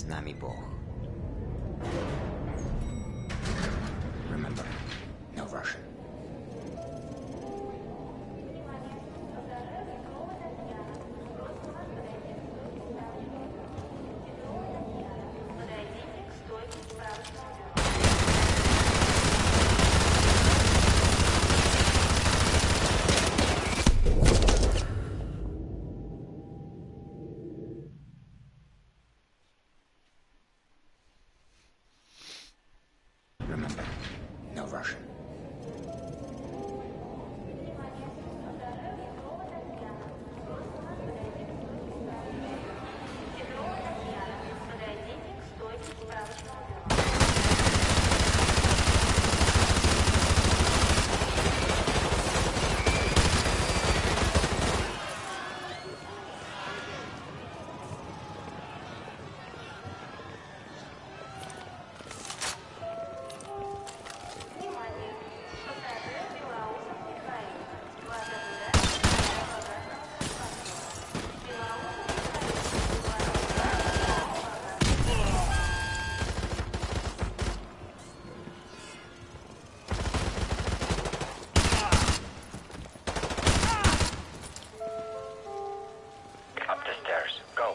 нами Бог. Remember, no Russian. Remember, no Russian. Up the stairs. Go.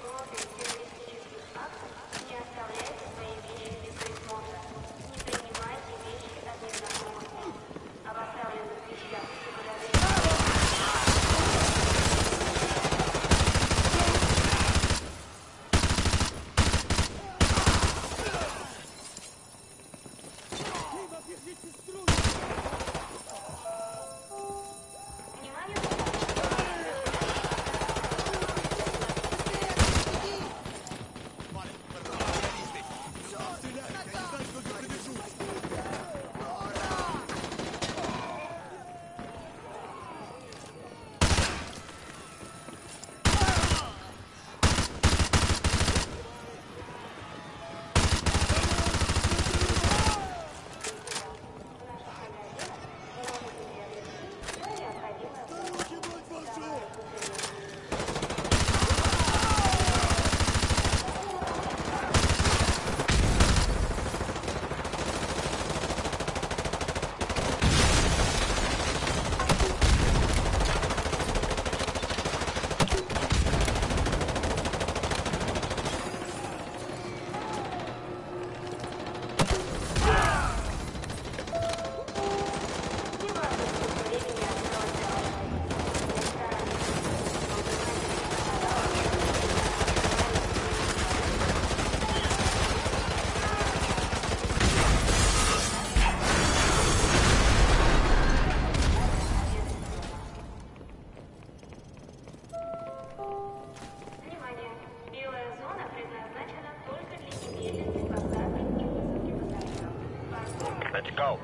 Let's go.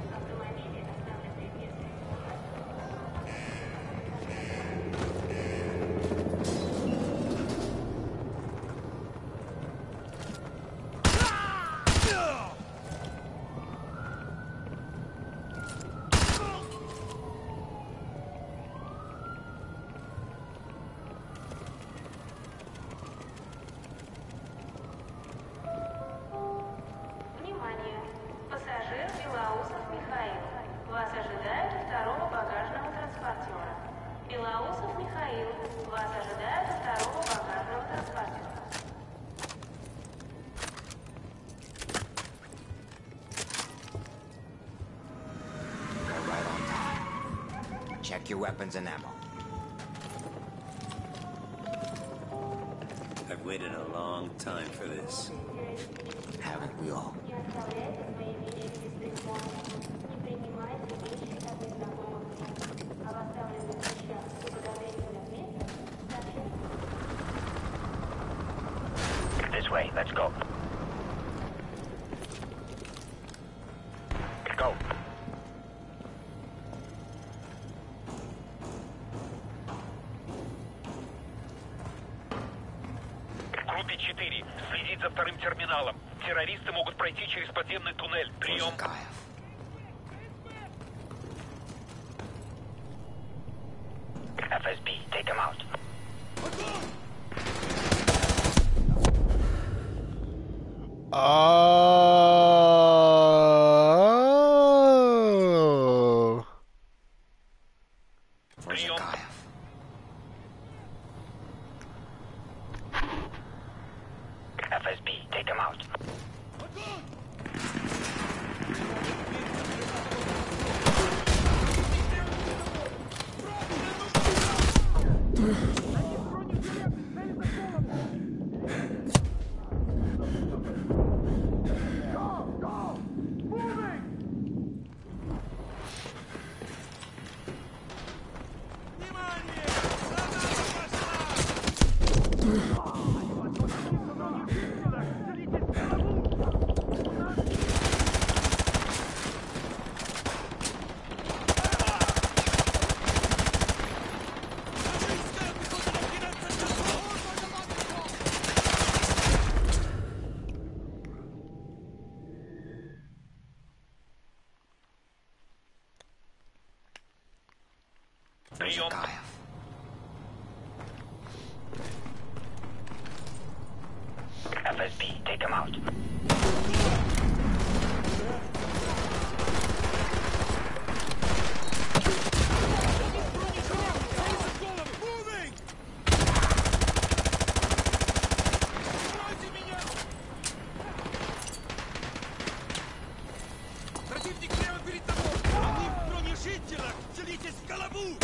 Внимание! Пассажир Белоусов Михаил. Вас ожидают у второго багажного транспортера. Белоусов Михаил. Вас ожидают у второго багажного транспортера. Go right on time. Check your weapons and ammo. I've waited a long time for this. Haven't we all? Не оставляйте свои вещи без присмотра. Не принимайте вещи от незнакомых лиц. Об оставленных вещах и подозрительных лицах сообщайте. This way. Let's go. Go. Группе 4. Следить за вторым терминалом. Террористы могут пройти через подземный туннель. Прием. Zakhaev. FSB, take them out. Oh. For Zakhaev. FSB, take him out. For Zakhaev. FSB, take him out. Противник прямо перед тобой! Они в бронежителях! Целитесь в голову!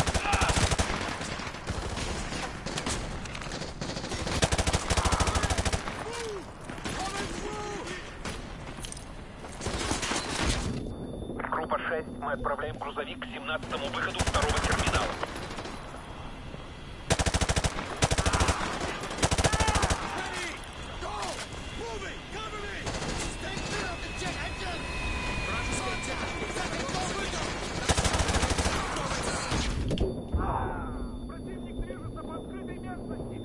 Группа 6, мы отправляем грузовик к 17-му выходу второго терминала. Противник движется по открытой местности!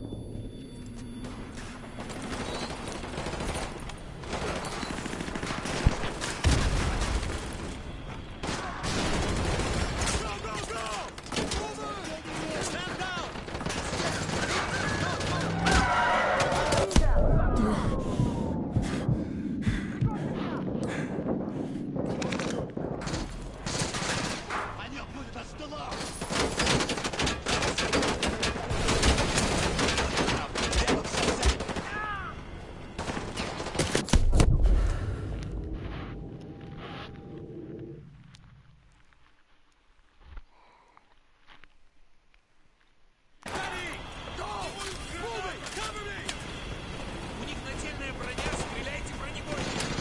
У них нательная броня, стреляйте бронебойными!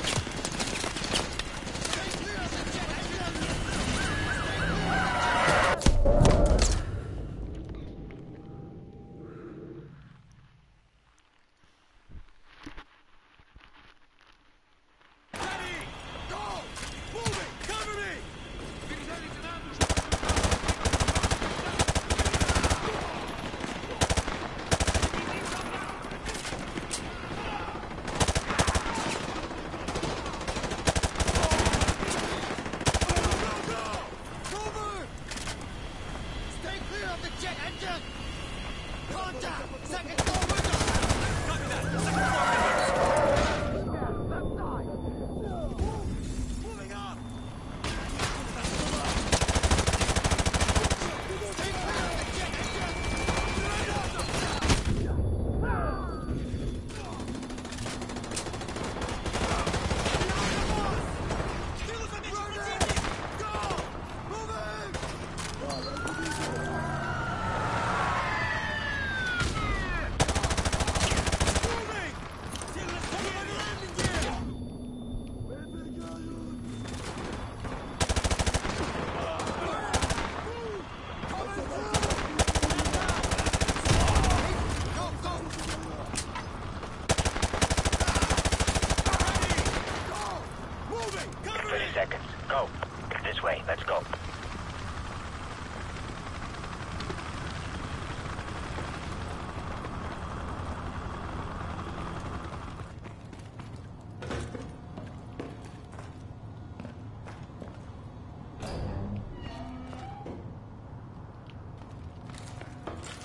Let's go.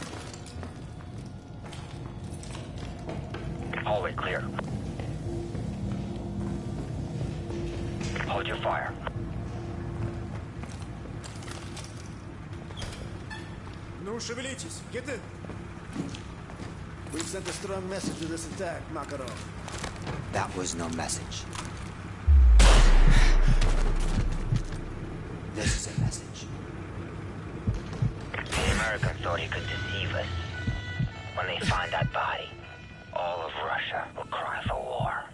Hallway clear. Hold your fire. Ну, шевелитесь. Get in. We've sent a strong message to this attack, Makarov. That was no message. This is a message. The Americans thought he could deceive us. When they find that body, all of Russia will cry for war.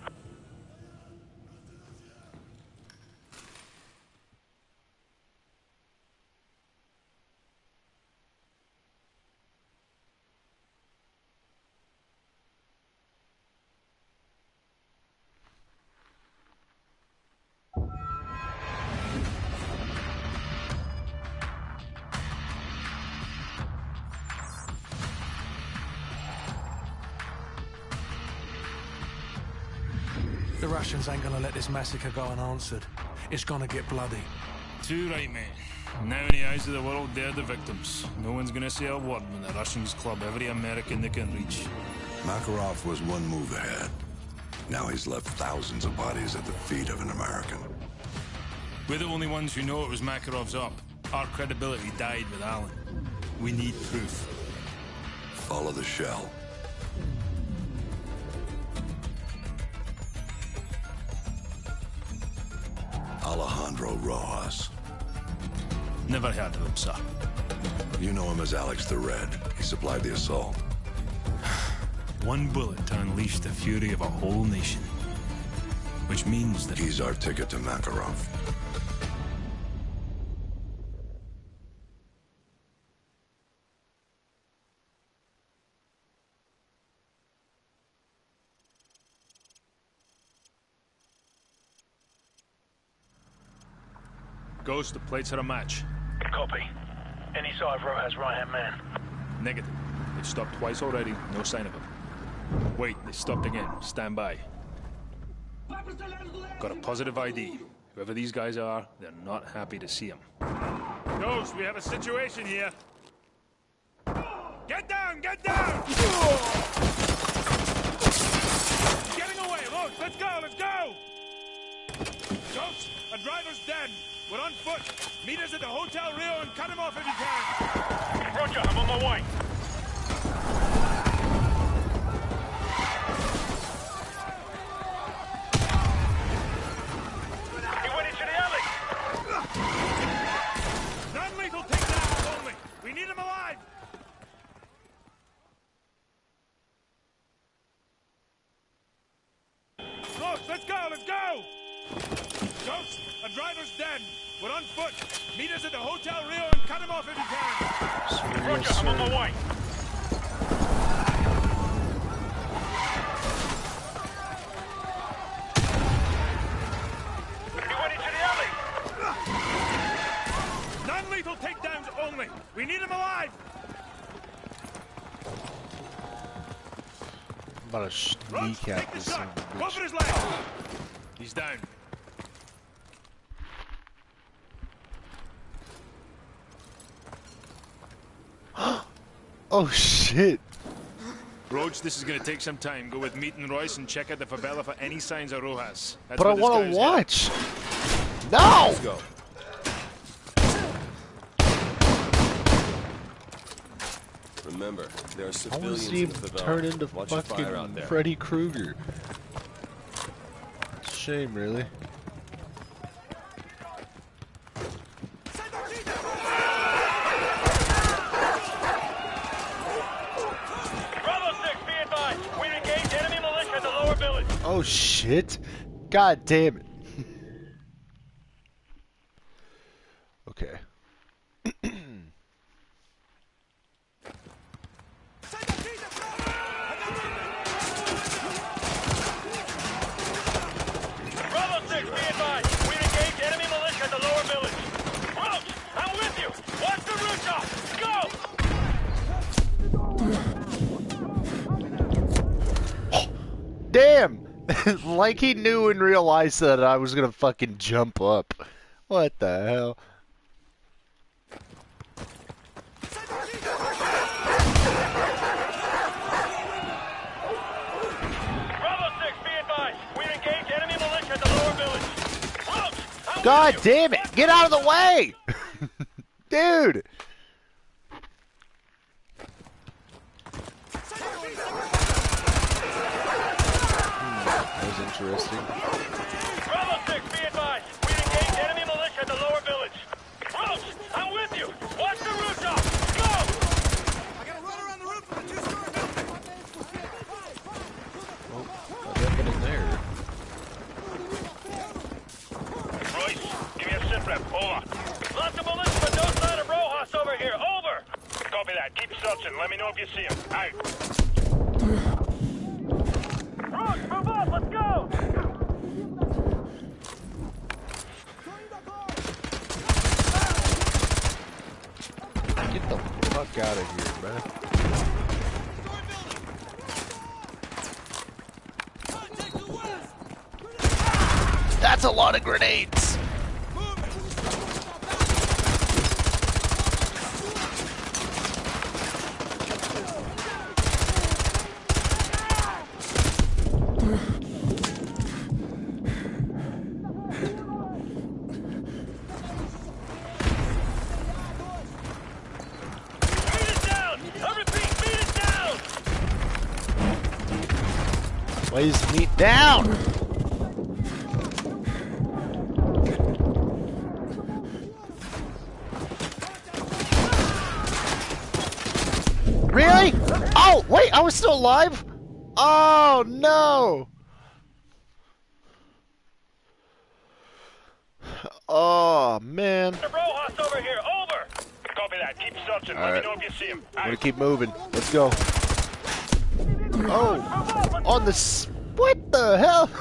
The Russians ain't gonna let this massacre go unanswered. It's gonna get bloody. Too right, mate. Now in the eyes of the world, they're the victims. No one's gonna say a word when the Russians club every American they can reach. Makarov was one move ahead. Now he's left thousands of bodies at the feet of an American. We're the only ones who know it was Makarov's up. Our credibility died with Allen. We need proof. Follow the shell. Alejandro Rojas. Never heard of him, sir. You know him as Alex the Red. He supplied the assault. One bullet to unleash the fury of a whole nation. Which means that... He's our ticket to Makarov. Ghost, the plates are a match. Copy. Any sign of Rojas' right-hand man? Negative. They've stopped twice already, no sign of him. Wait, they stopped again. Stand by. Got a positive ID. Whoever these guys are, they're not happy to see him. Ghost, we have a situation here. Get down! Get down! Getting away! Roach, let's go! Let's go! Ghost, a driver's dead. We're on foot. Meet us at the Hotel Rio and cut him off if you can. Roger, I'm on my way. He went into the alley. Non-lethal takedowns only. We need him alive. Roach, let's go, let's go. Ghost, a driver's dead. We're on foot. Meet us at the Hotel Rio and cut him off if you can. Roger, I'm on my way. He went into the alley. Non-lethal takedowns only. We need him alive. I'm about to kneecap this son of a bitch. Go for his leg. He's down. Oh shit! Roach, this is gonna take some time. Go with Meat and Royce and check out the favela for any signs of Rojas. That's But I where want this to guy's watch! No! Let's go. Remember, there are I want to civilians see him in the favela. turn into Watch your fire out fucking there. Freddy Krueger. It's a shame, really. Oh shit! God damn it! Okay. Bravo 6, be advised. We engaged enemy militia at the lower village. Roach, I'm with you. Watch the rooftop. Go! Damn! Like he knew and realized that I was gonna fucking jump up. What the hell? Bravo 6, be advised. We engaged enemy militia at the lower village. Roach, God damn it! Get out of the way! Dude! That was interesting. Bravo 6, be advised. We engaged enemy militia at the lower village. Roach, I'm with you. Watch the rooftop. Go! I gotta run around the roof of the two-story building. What happened in there? Royce, give me a sit rep. Over. Lots of militia, but no sign of Rojas over here. Over. Copy that. Keep searching. Let me know if you see him. Out. Roach, move up. Let's go. Get the fuck out of here, man. That's a lot of grenades! Lays meat down! Really? Oh, wait, I was still alive? Oh, no! Oh, man. Rojas over here, over! Copy that, keep searching, let me know if you see him. I'm gonna keep moving. Let's go. Oh! On the what the hell?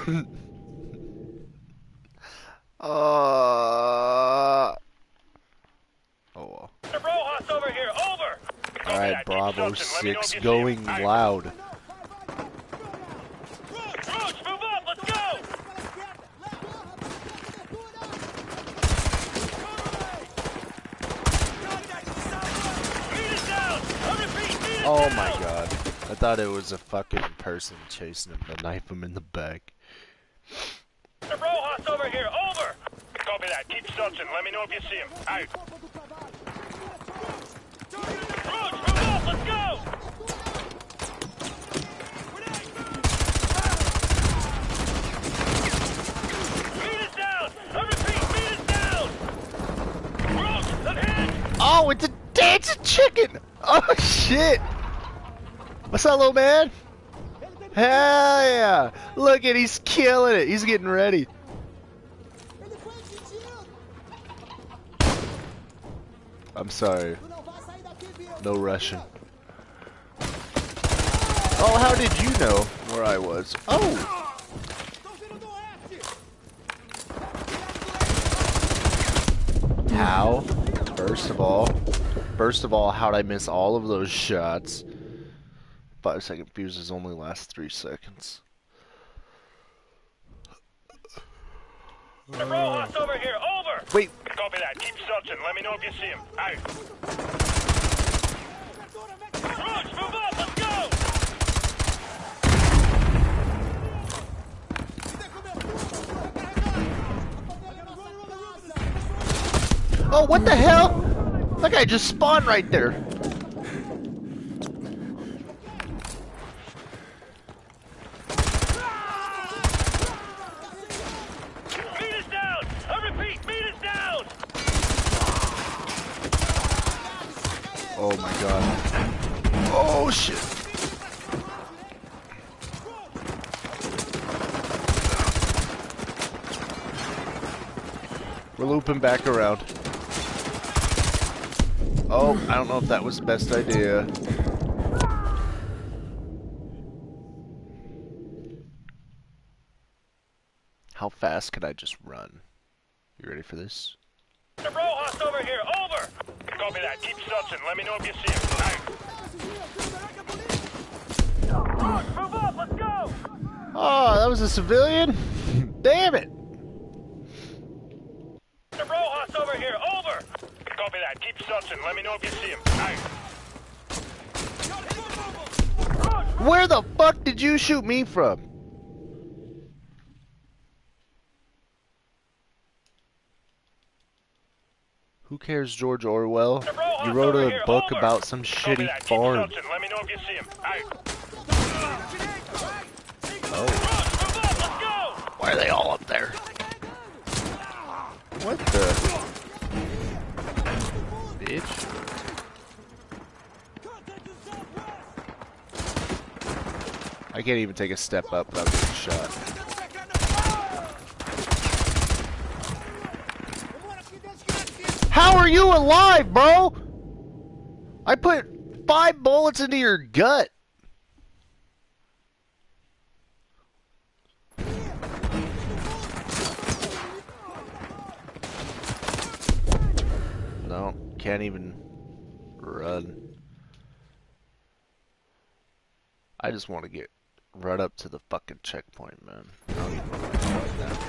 Oh well. Rojas over here, over! Alright, Bravo 6 going loud. Roach, move up, let's go! Oh my god. I thought it was a fucking person chasing him to knife him in the back. Rojas over here, over! Copy that, keep searching, let me know if you see him. Out. Roach, move up, let's go! Meat is down! I repeat, meat is down! Roach, I'm hit! Oh, it's a dancing chicken! Oh shit! What's up, little man? Hell yeah! Look at, he's killing it. He's getting ready. I'm sorry. No Russian. Oh, how did you know where I was? Oh! How? First of all, how'd I miss all of those shots? 5-second fuses only last 3 seconds. Rojas over here, over! Wait. Copy that, keep searching, let me know if you see him. Out. Roach, move up, let's go! Oh, what the hell? That guy just spawned right there. Meat is down! I repeat, meat is down! Oh my god. Oh shit. We're looping back around. Oh, I don't know if that was the best idea. How fast could I just run? You ready for this? Rojas over here, over! Copy that, keep searching, let me know if you see him. Out. Roach, move up, let's go! Oh, that was a civilian? Damn it! Rojas over here, over! Copy that, keep searching, let me know if you see him. Out. Where the fuck did you shoot me from? Who cares, George Orwell? You wrote a book about some shitty farm. Let me know if you see him. Oh. Why are they all up there? What the? Bitch. I can't even take a step up without getting shot. How are you alive, bro? I put 5 bullets into your gut. No, can't even run. I just want to get right up to the fucking checkpoint, man. I don't even want to fight that.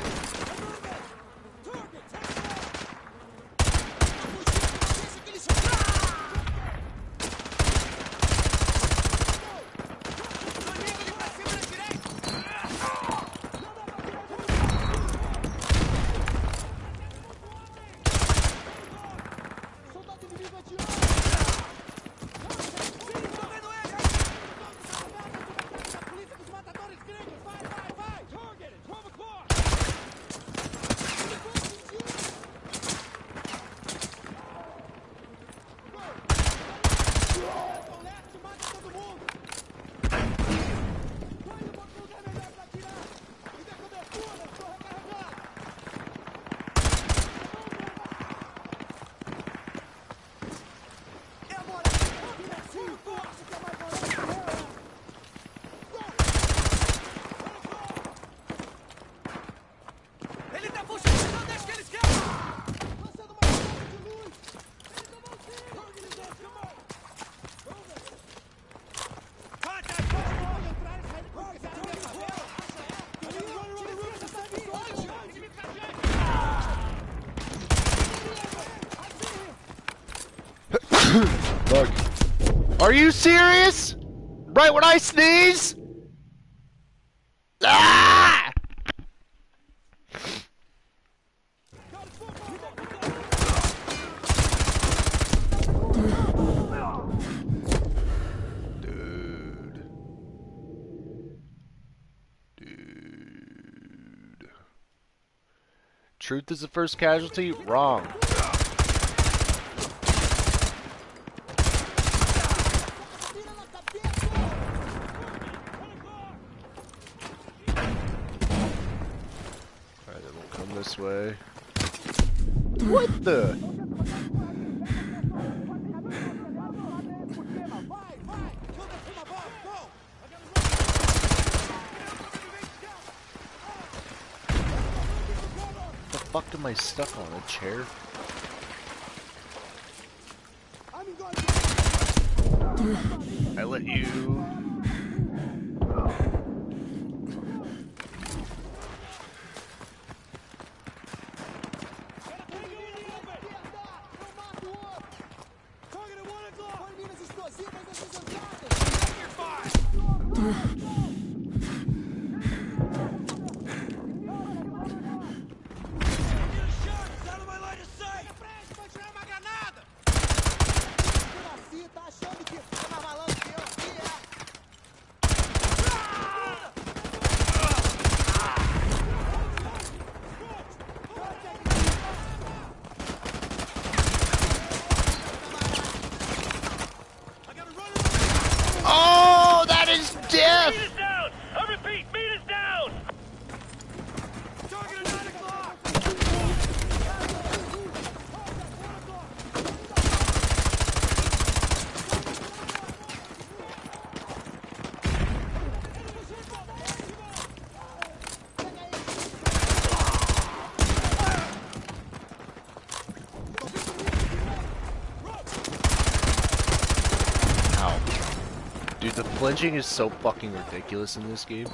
Fuck. Are you serious? Right when I sneeze? Ah! Dude. Truth is the first casualty? Wrong. This way. What the? The fuck am I stuck on? A chair? I let you. Oh, that is death! Meat is down! I repeat, meat is down! Target at 9 o'clock! Ow. Dude, the flinching is so fucking ridiculous in this game.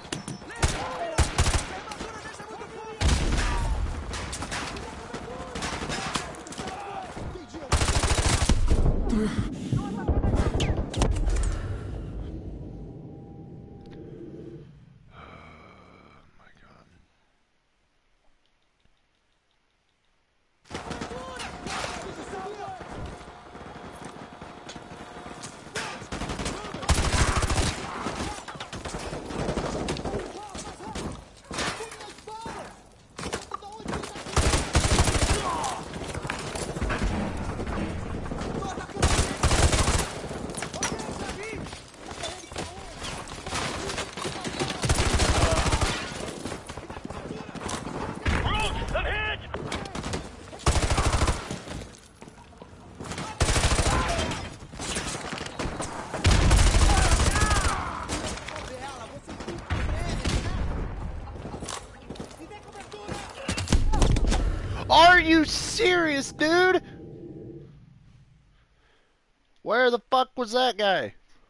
Where the fuck was that guy?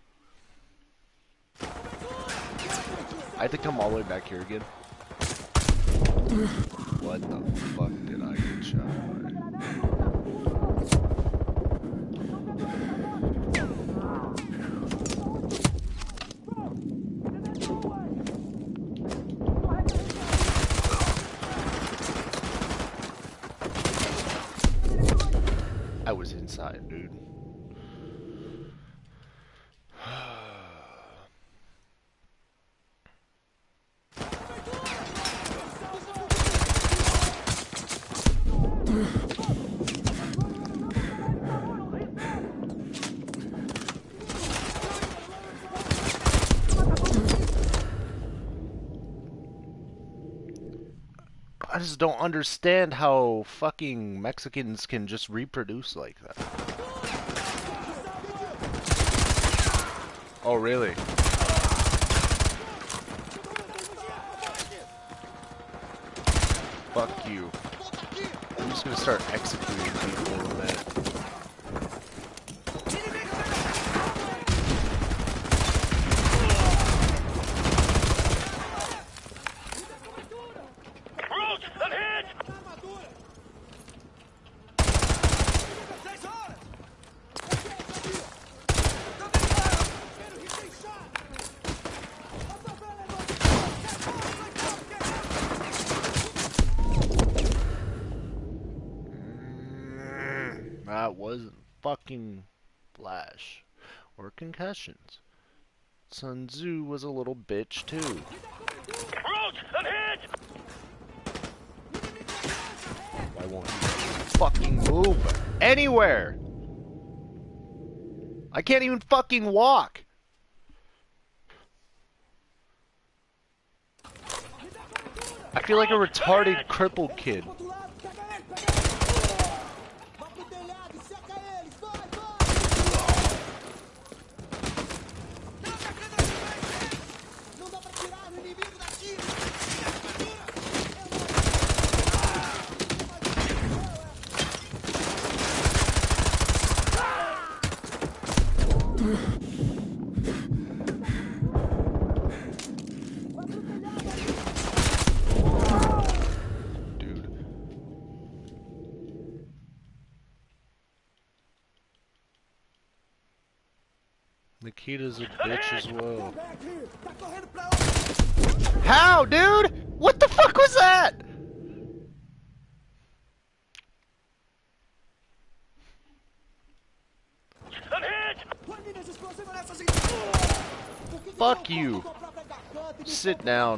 I had to come all the way back here again. What the fuck did I get shot by? I was inside, dude. I just don't understand how fucking Mexicans can just reproduce like that. Oh, really? Fuck you. I'm just gonna start executing people in a minute. That wasn't fucking flash or concussions. Sun Tzu was a little bitch too. Why won't you fucking move anywhere? I can't even fucking walk. I feel like a retarded crippled kid. Nikita's a bitch as well. How, dude? What the fuck was that? Fuck you. Sit down.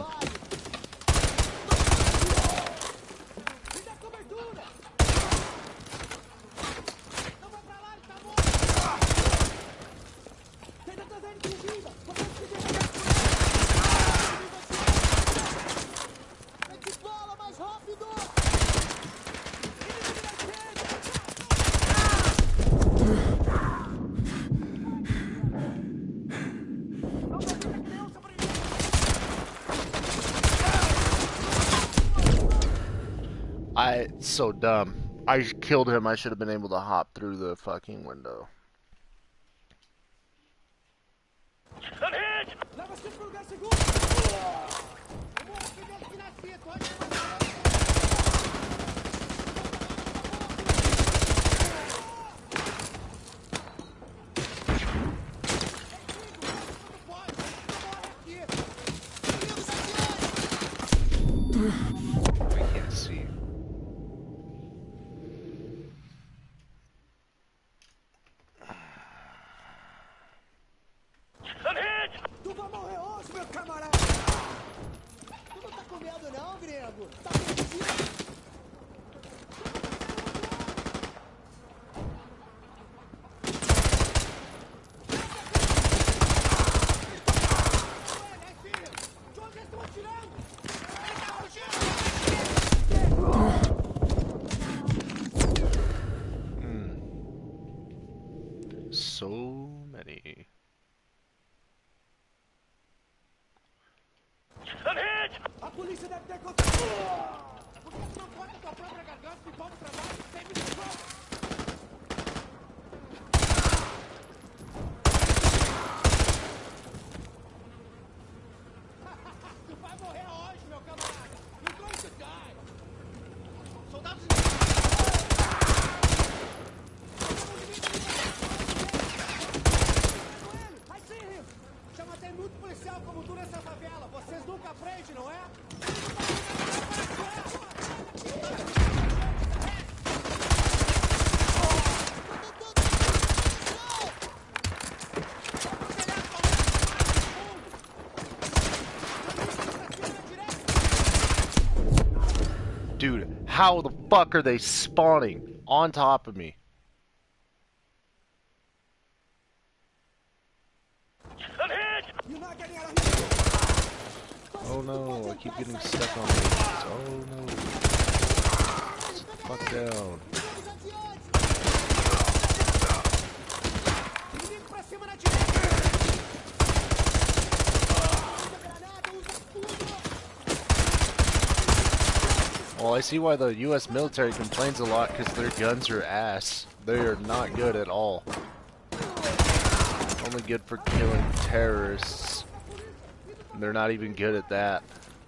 It's so dumb. I killed him. I should have been able to hop through the fucking window. I can't see. Tu vai morrer hoje, meu camarada! Tu não tá com medo não, grego? Tá perdido? So many. A polícia deve ter encontrado. Por que tu não corta tua própria garganta e palma pra baixo sem missão? Dude, how the fuck are they spawning on top of me? Oh no, I keep getting stuck on these. Oh no. Fuck down. Well, I see why the US military complains a lot, because their guns are ass. They are not good at all. Only good for killing terrorists. They're not even good at that.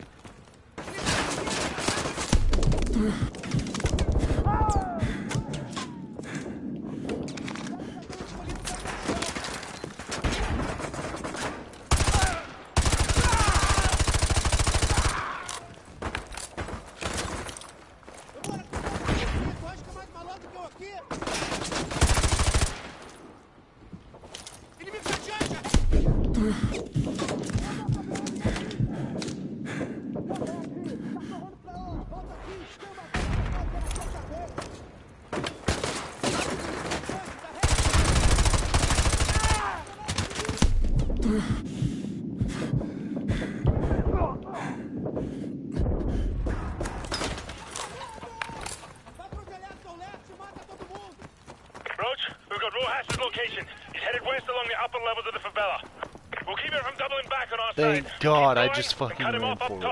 Thank God, I just fucking ran for it. No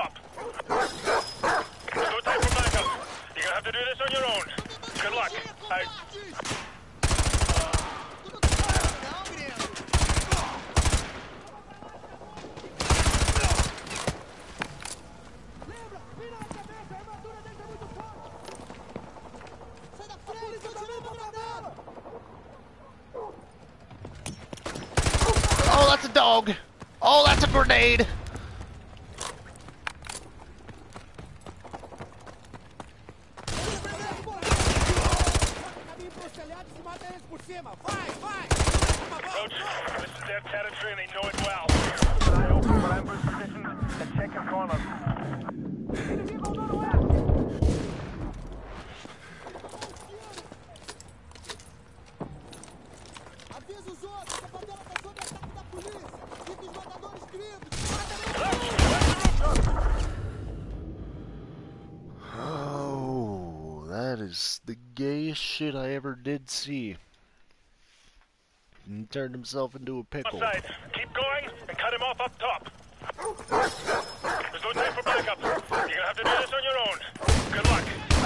time for backup. You're gonna have to do this on your own. Good luck. Oh, that's a dog! Oh, that's a grenade! Coach, this is their territory and they know it well. Keep an eye open for ambush position and check your corners. Avisa os outros, essa favela tá sob ataque da polícia. Fica os jogadores gringos. Oh, that is the gayest shit I ever did see. He turned himself into a pickle. Side. Keep going and cut him off up top. There's no time for backup. You're gonna have to do this on your own. Good luck.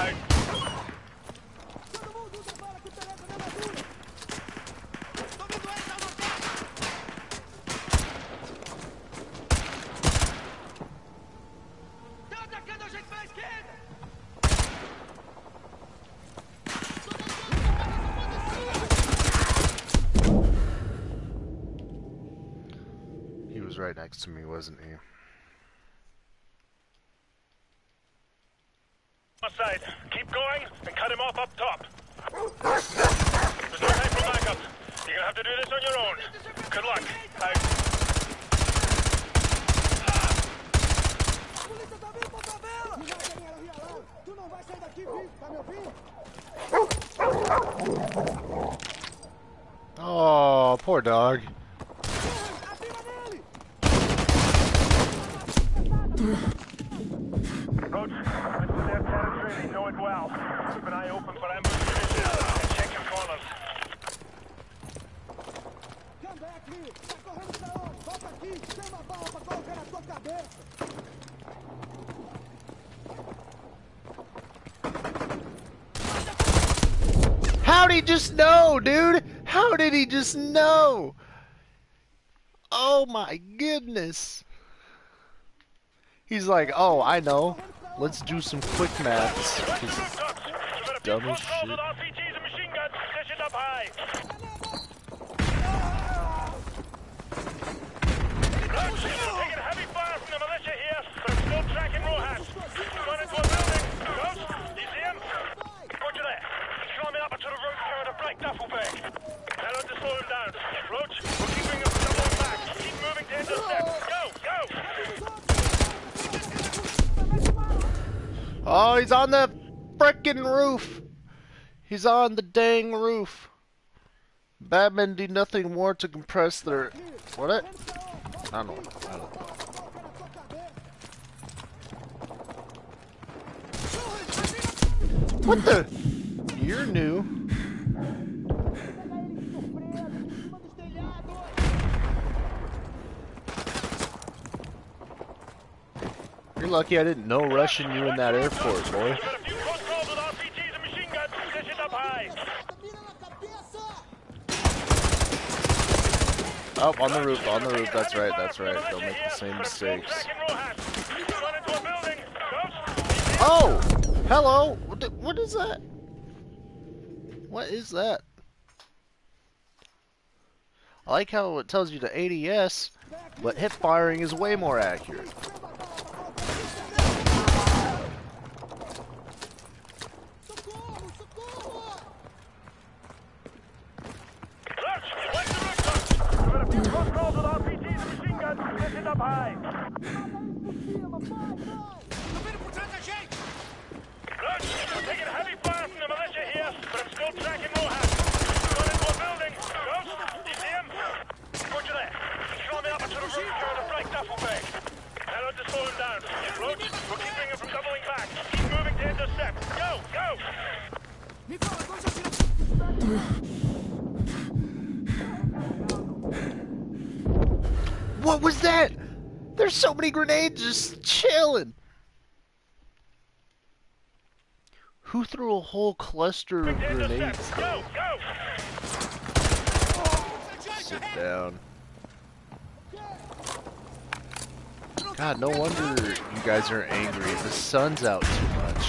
He was right next to me, wasn't he? Side. Keep going and cut him off up top. There's no time for backup. You're gonna have to do this on your own. Good luck. Tu não vai sair daqui vivo, tá me ouvindo? Oh, poor dog. Roach, this is their territory, they know it well. Keep an eye open for ambush position and check your corners. Come back here! Tá correndo pra onde? Volta aqui! Tem uma bala pra colocar na tua cabeça! How'd he just know, dude? How did he just know? Oh my goodness. He's like, oh, I know. Let's do some quick maths. Dumb as shit. RPGs and machine guns stationed up high. Roach, taking heavy fire from the militia here, but I'm still tracking Rojas. He's gone into a building. Roach, you see him? Roger that. He's climbing up onto the roof carrying a black duffel bag. Tell him to slow him down. Roach, we're keeping him doubling back. Keep moving to intercept. Go, go! Oh, he's on the freaking roof. He's on the dang roof. Batman did nothing more to compress their... What? I don't know. What the? You're new. You're lucky I didn't know Russian you in that airport, boy. Oh, on the roof, that's right. Don't make the same mistakes. Oh! Hello! What is that? What is that? I like how it tells you the ADS, but hip firing is way more accurate. What was that? There's so many grenades just chilling. Who threw a whole cluster of grenades though? Sit down. God, no wonder you guys are angry. The sun's out too much.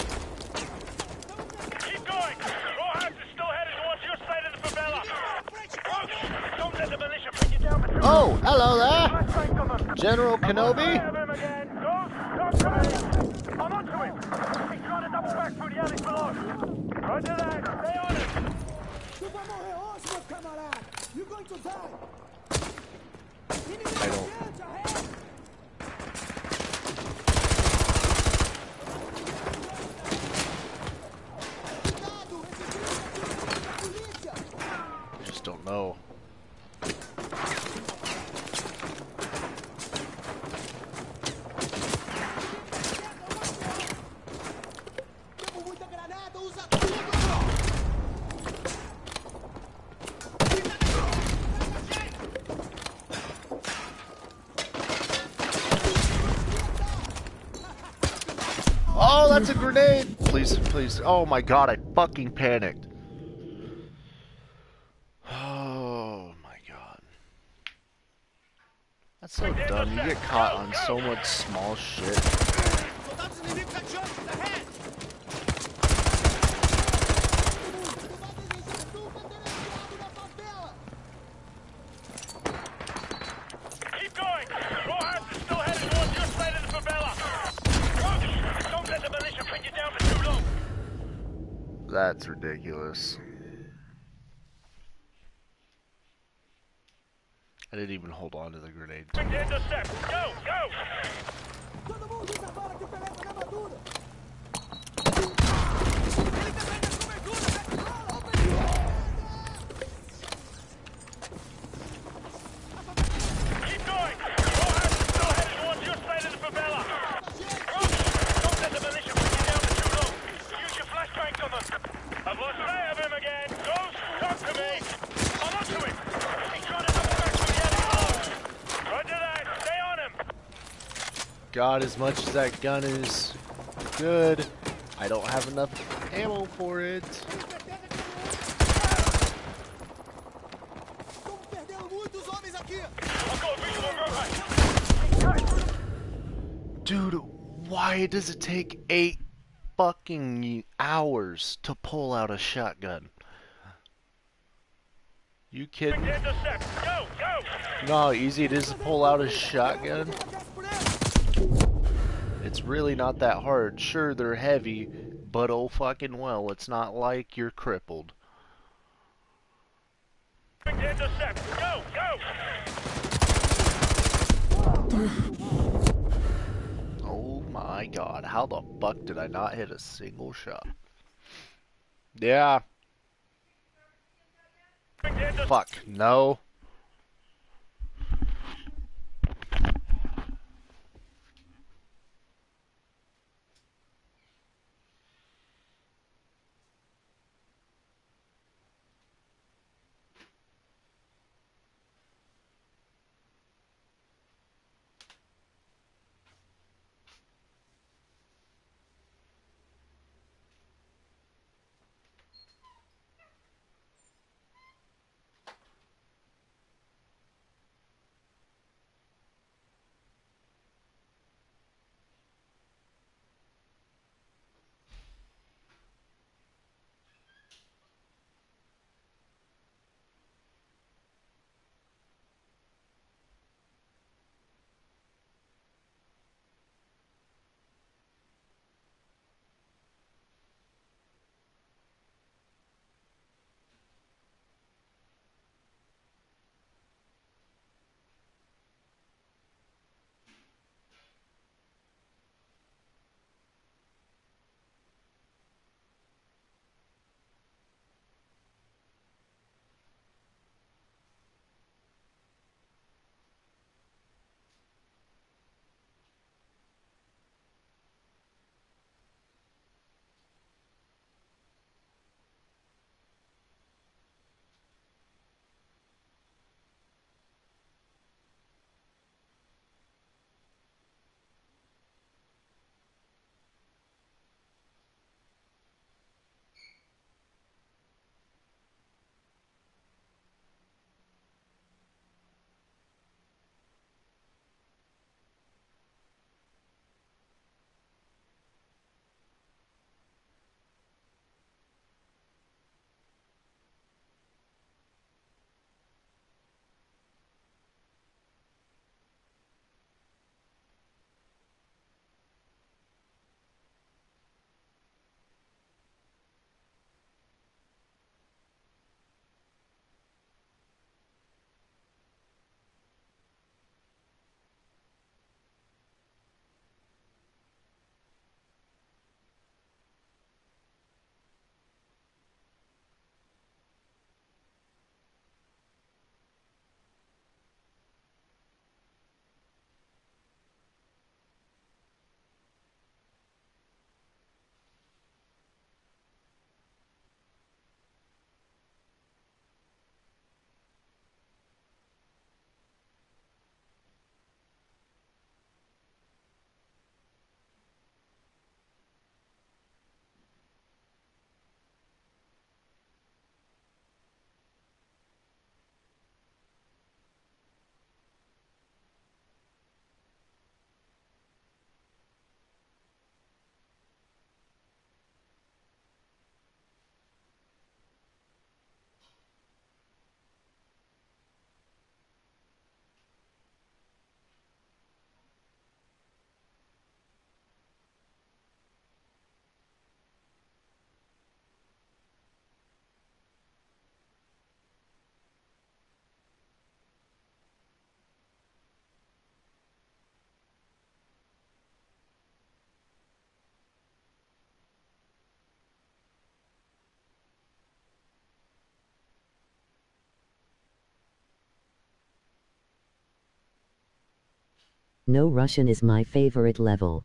Keep going! Rojas is still headed towards your side of the favela! Don't let the militia bring you down! Oh, hello there! General Kenobi? I'm onto him! He's trying to double back through the alleys below! Roger that! Stay on it! You're going to die! I don't... I just don't know. Oh, that's a grenade! Please, please. Oh my god, I fucking panicked. Oh my god. That's so dumb. You get caught on so much small shit. Keep going! Rojas is still headed towards your side of the favela! Don't let the militia bring you down for too long! That's ridiculous. I didn't even hold on to the grenade. Quick to intercept! Go! Go! Keep going! Rojas is still headed towards your side of the favela! Don't let the militia bring you down for too long! Use your flashbang on them! I've lost sight of him again! Ghost, talk to me! I'm onto him! He's trying to double back through the alley below! Roger that! Stay on him! God, as much as that gun is good, I don't have enough ammo for it. Dude, why does it take 8 fucking hours to pull out a shotgun? You kidding? Go! Go! You know how easy it is to pull out a shotgun? It's really not that hard. Sure, they're heavy, but oh fucking well, it's not like you're crippled. Go! Go! Oh my god. god, how the fuck did I not hit a single shot? Yeah. Fuck, no. No Russian is my favorite level.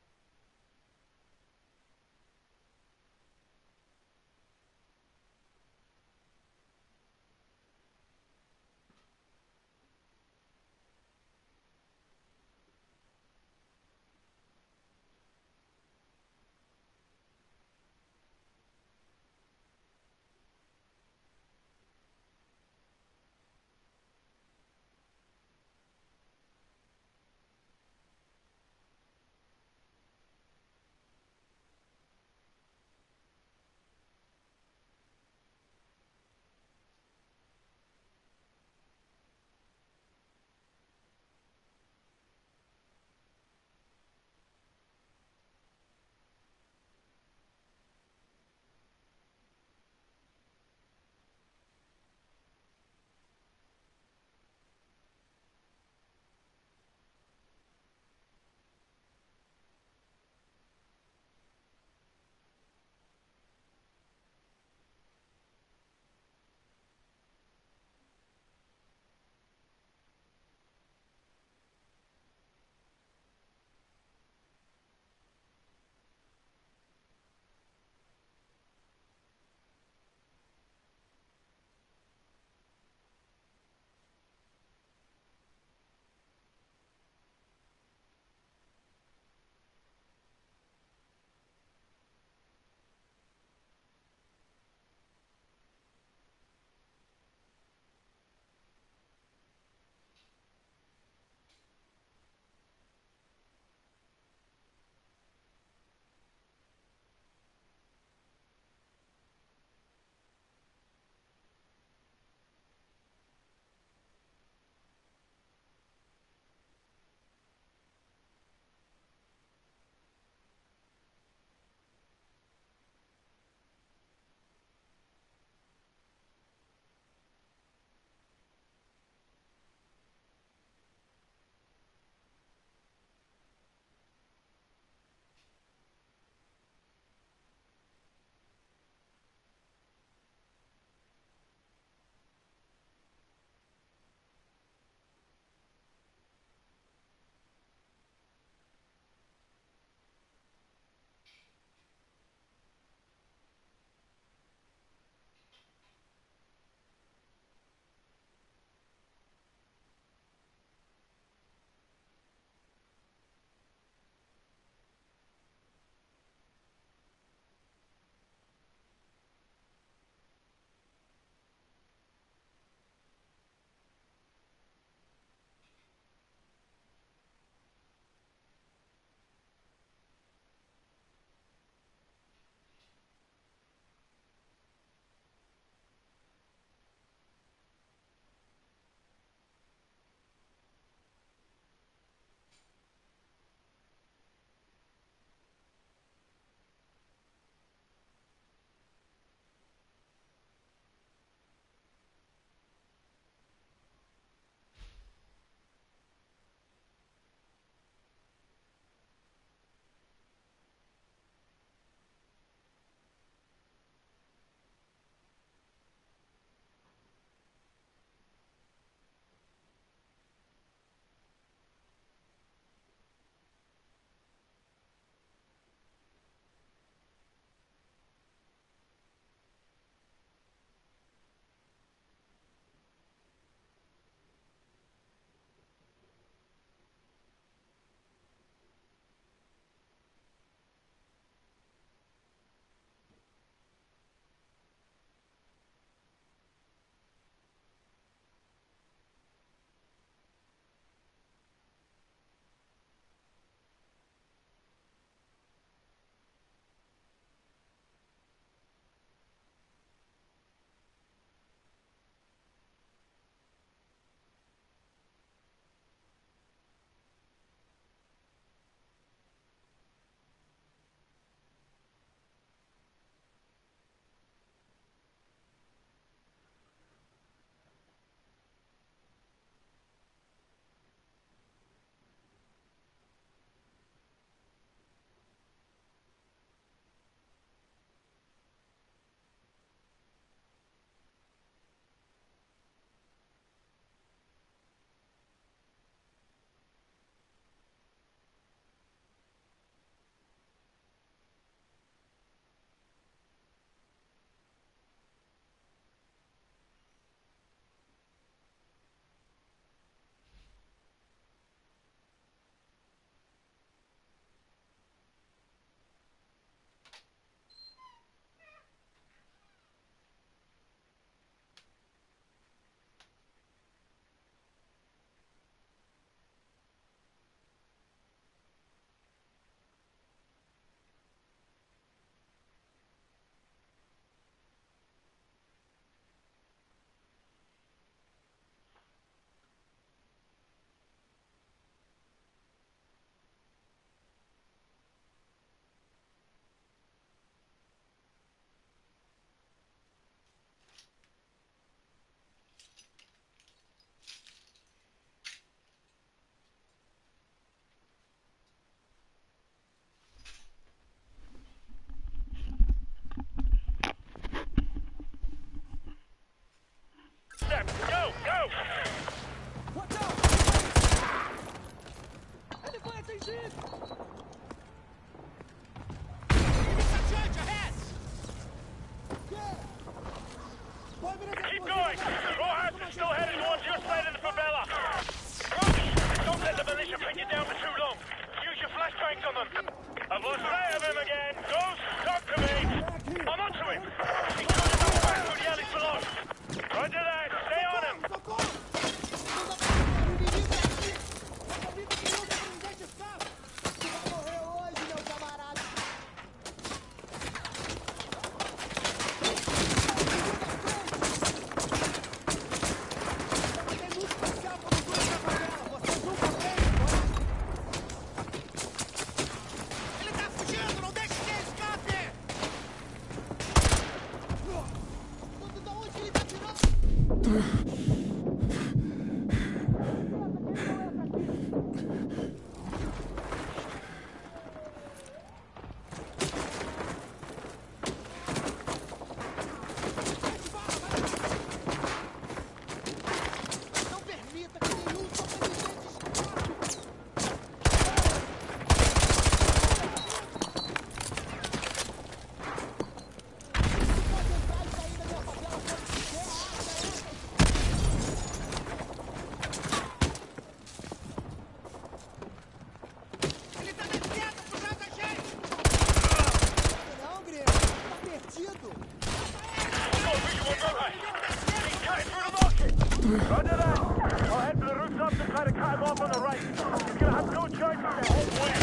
cut him off on the right. He's gonna have no choice but to head west.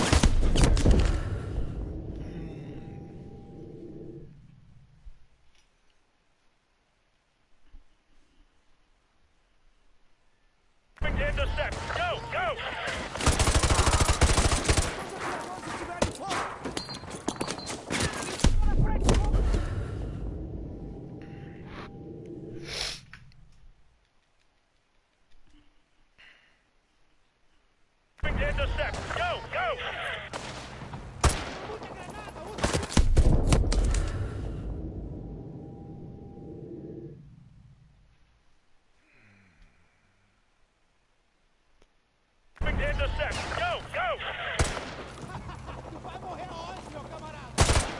To intercept. Go, go! To intercept. Go, go! To intercept. Go, go! Tu vai morrer aonde, meu camarada?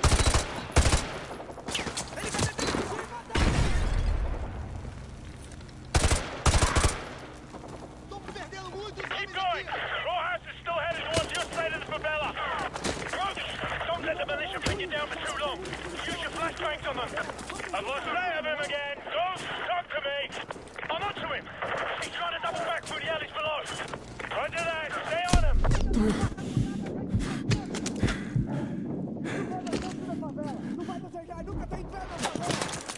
Tô perdendo muitos Keep homens going! aqui. Rojas is still headed towards your side of the favela. Roach, don't let the militia pin you down for too long. Use your flashbangs on them. I've lost sight of him again. Ghost, talk to me. I'm onto him. He's trying to double back through the alleys below. Roger that. Stay on him. Não vai nos ajudar, nunca tem entrado na favela.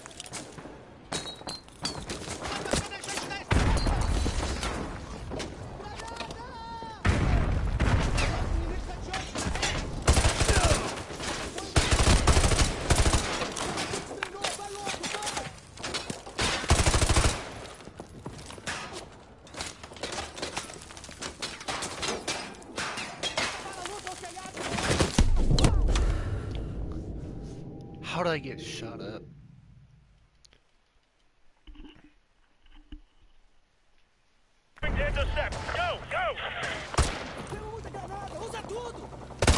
How did I get shot up? To intercept. Go, go! Temos muita granada, usa tudo!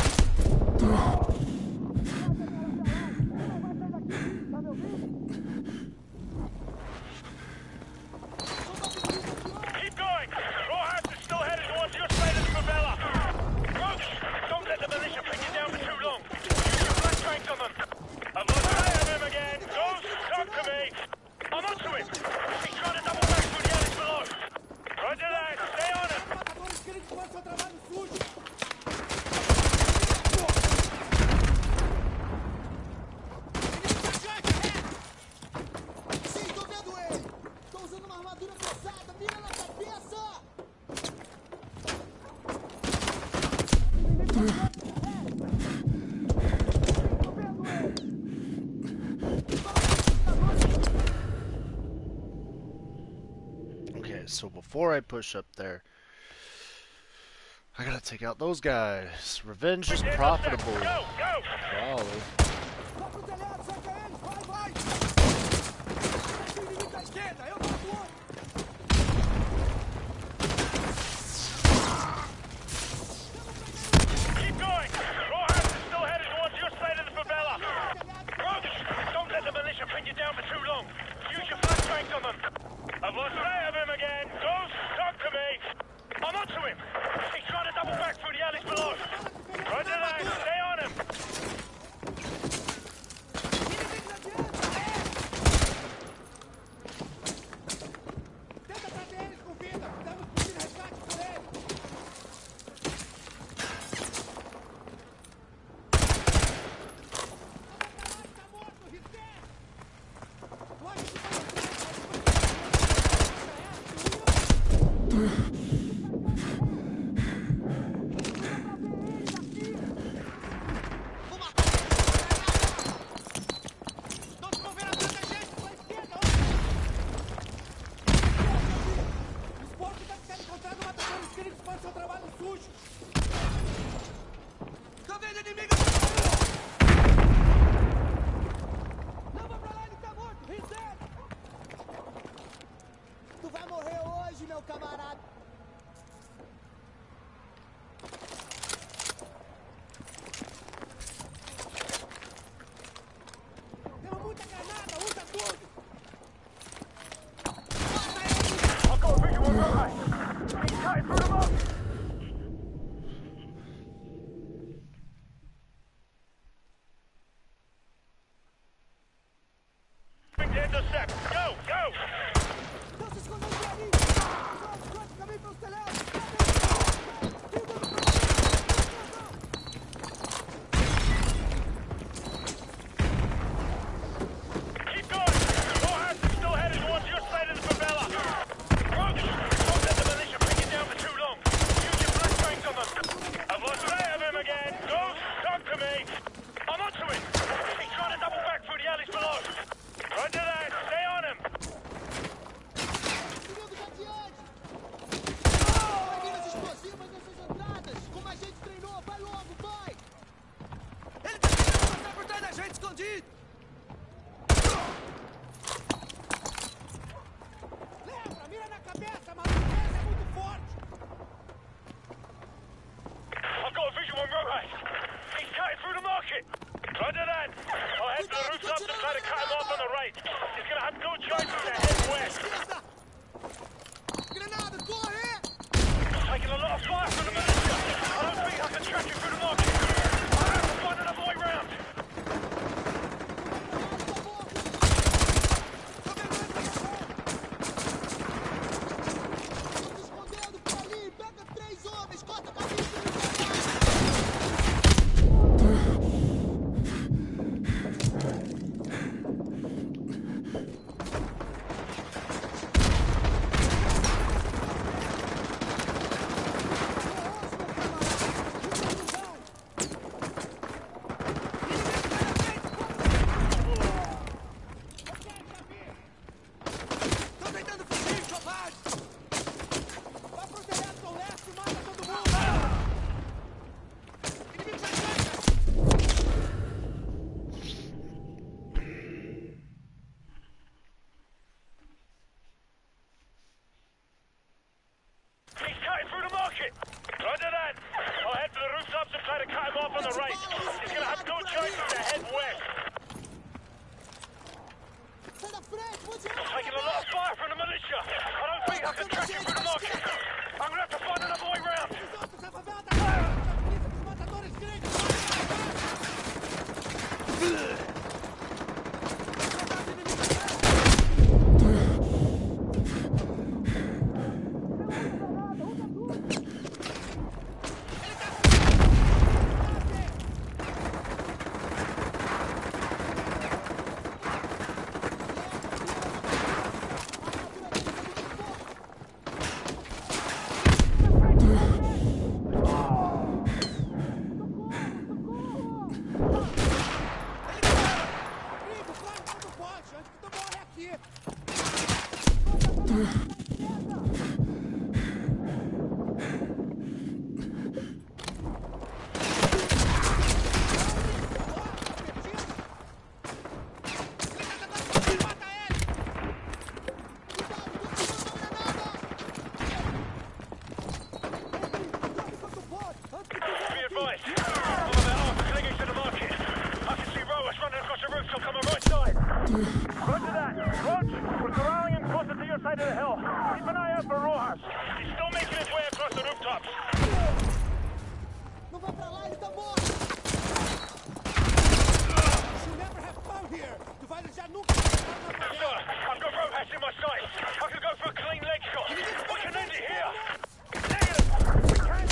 Tá me ouvindo? Keep going! Rojas is still headed towards your side of the favela. Roach, don't let the militia pin you down for too long. Use your flashbangs on them. I've lost sight of him again. Ghost, talk to me. I'm onto him. He's trying to double back through the alleys below. Roger that. Stay on him. Matadores querem que faça seu trabalho sujo! Sim, tô vendo ele! Tô usando uma armadura pesada, mira na cabeça! Tô vendo ele! Okay, so before I push up there, I gotta take out those guys. Revenge is profitable. Go, go! Probably. Vai pro telhado, cerca eles! Vai, vai! Esse inimigo da esquerda, eu mato outro! Keep going! Rojas is still headed towards your side of the favela. Roach, don't let the militia pin you down for too long. Use your flashbangs on them. I've lost sight of him again. Ghost, talk to me. I'm onto him. He's trying to double back through the alleys below. Roger that. Stay on him. Tenta trazer eles com vida! Estamos pedindo resgate por eles! Tá morto, Ritter! Pode se Estão se movendo atrás da gente pela esquerda! Os porcos devem ter encontrado matadores queridos para o seu trabalho sujo! Tô vendo inimigo! Leva pra lá, ele tá morto! Ritter! Tu vai morrer hoje, meu camarada! Temos muita granada, usa tudo! Mata ele! I've got a visual on Rojas. He's cutting through the mob. To intercept. Go, go! Não se escondam de ali! Os outros dois caminhos lot of fire from the militia. I don't think I can track you through the market. I'll have to find another way round. Escondendo por ali, pega 3 homens, corta a cabeça do Tô tentando fugir, covarde! vai pro telhado com leste e mata todo mundo! Inimigo à direita! He's cutting through the market. Roger that. I'll head for the rooftops and try to cut him off on the right. He's gonna have no choice but to head west. Sai da frente, vou tirar! I'm taking a lot of fire from the militia. I don't think I can track you through the market. I'm gonna have to find another way round. Os outros, a favela tá agora! A polícia dos matadores gregos! Amigo, vai, vai no bote, antes que tu morre aqui! Be advised. I'm about half a clinging to the market. I can see Roas running across the rooftop on my right side. Roger that. Roach, we're corralling him closer to your side of the hill. Keep an eye out for Rojas. He's still making his way across the rooftops. Não vai pra lá, ele tá morto! You'll never have come here! Tu vai já nunca... Sir, I've got Rojas in my sights. I can go for a clean leg shot. We can end it here. Negative. We can.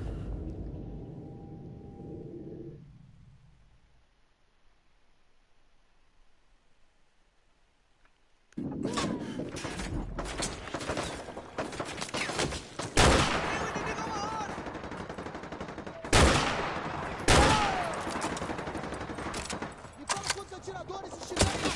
Me fala quantos atiradores estiveram...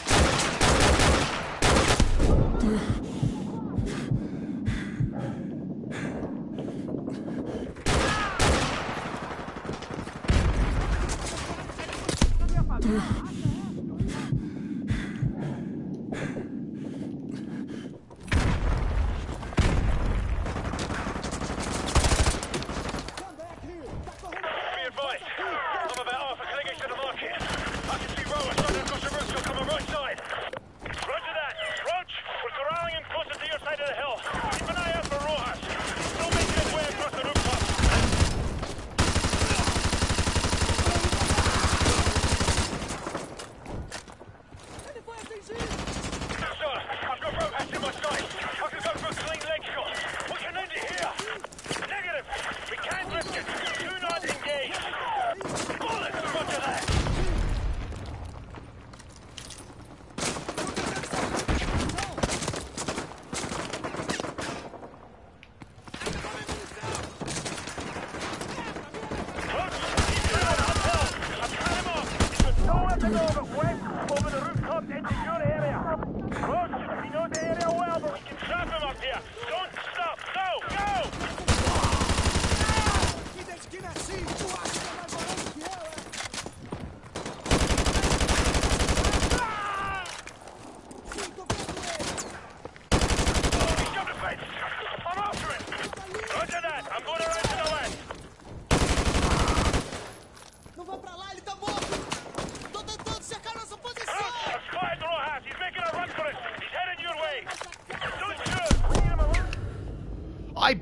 Be advised. I'm about half a clinging to the market. I can see Roas running across the rooftop on my right side. Roger that. Roach, we're corralling him closer to your side of the hill. Keep an eye out for Rojas. He's still making his way across the rooftop.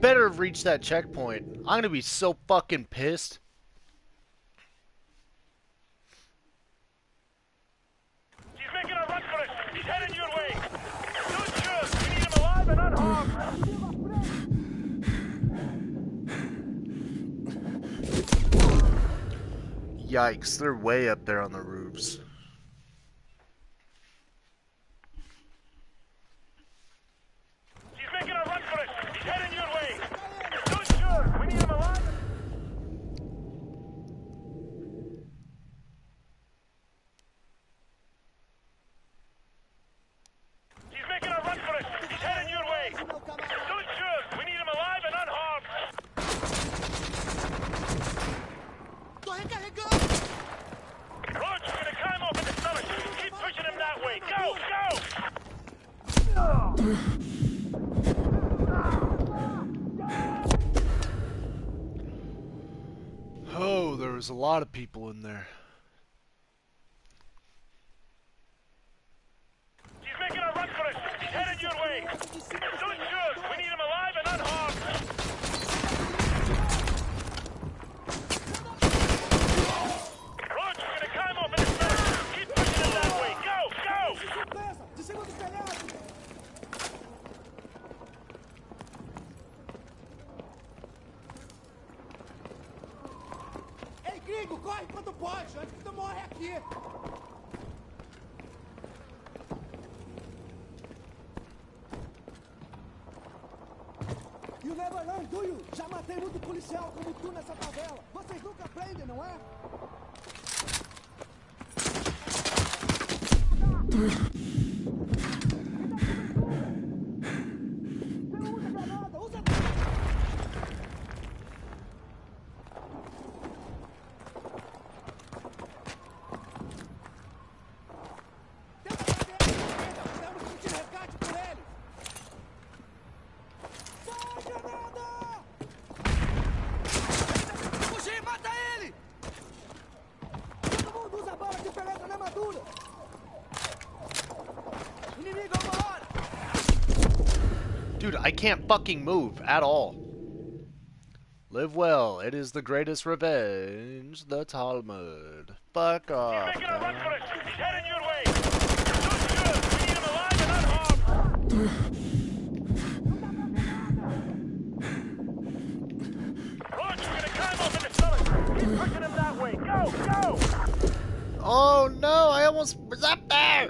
better have reached that checkpoint. I'm gonna be so fucking pissed. He's making a run for it. He's heading your way. Don't shoot. We need him alive and unharmed. Yikes, they're way up there on the roofs. He's making a run for it. He's heading your way. Don't shoot. We need him alive. He's making a run for it. He's heading your way. Don't shoot. We need him alive and unharmed. Tô recarregando! Roach, you're gonna climb off in the stomach. Keep pushing him that way. Go, go! Oh, there was a lot of people in there. He's making a run for it. He's headed your way. Don't shoot. We need him alive and unharmed. Roach, you're gonna climb off in the stomach. Keep pushing him that way. Go, go! Surpresa! De cima do telhado! Ei, gringo, corre quanto pode, antes que tu morre aqui! You never learn, do you? Já matei muito policial como tu nessa favela. Vocês nunca aprendem, não é? Fugir, mata ele! Todo mundo usa bala que penetra na armadura! Inimigo a uma hora! Dude, I can't fucking move at all. Live well. It is the greatest revenge. The Talmud. Fuck off. He's making a run for it. He's heading your way. Don't shoot. We need him alive and unharmed. Roach, you're gonna climb off in the stomach. Keep pushing him that way. Go, go! Oh no, I almost was up there.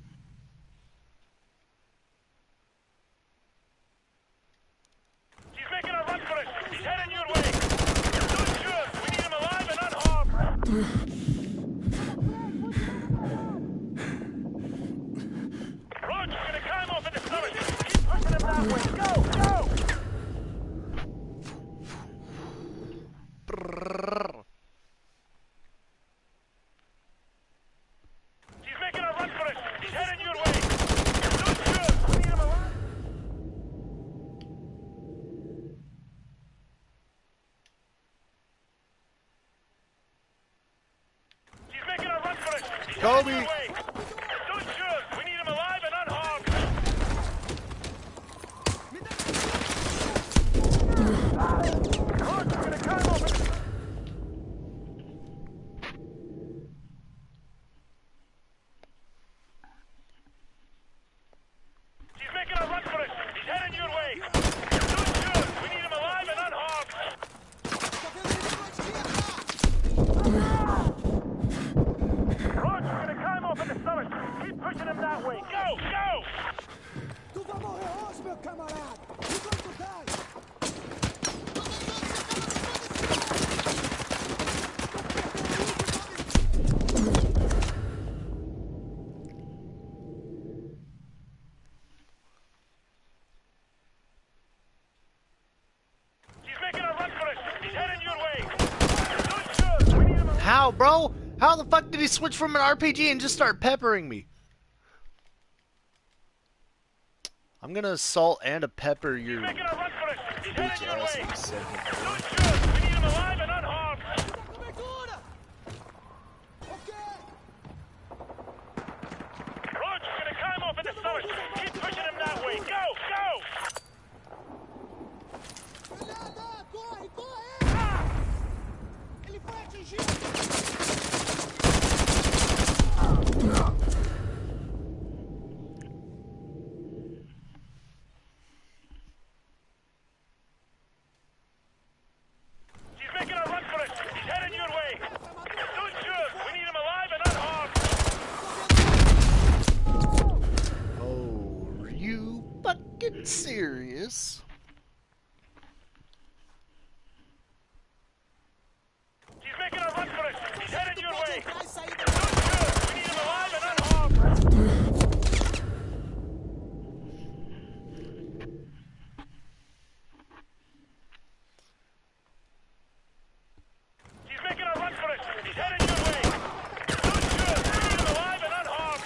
He's making a run for it. He's heading your way. Don't shoot. We need him alive and unharmed. Roach, you're gonna climb off in the stomach. Keep pushing him that way. Go, go! He's making a run for it. He's heading your way. Don't shoot. We need him alive. He's making a run for it. He's Kobe. heading your way. Don't shoot. We need him alive and unharmed. Roach, you're gonna climb off in the He's making a run for it. He's heading your way. Don't shoot. We need him alive and unharmed. Roach, you're gonna climb off in the stomach. Keep pushing him that way. Go, go! Tu vai morrer hoje, meu camarada! You going to die! He's making a run for it. He's heading your way. Don't shoot. We need him alive. How, bro? How the fuck did he switch from an RPG and just start peppering me? I'm gonna assault and a pepper your He's making a run for it. He's bitch heading your ass way. in 7. Don't shoot. We need him alive and unharmed. Roach, you're gonna climb off in the stomach. Keep pushing him that way. Go, go! He's headed your way. Don't shoot. We need him alive and unharmed.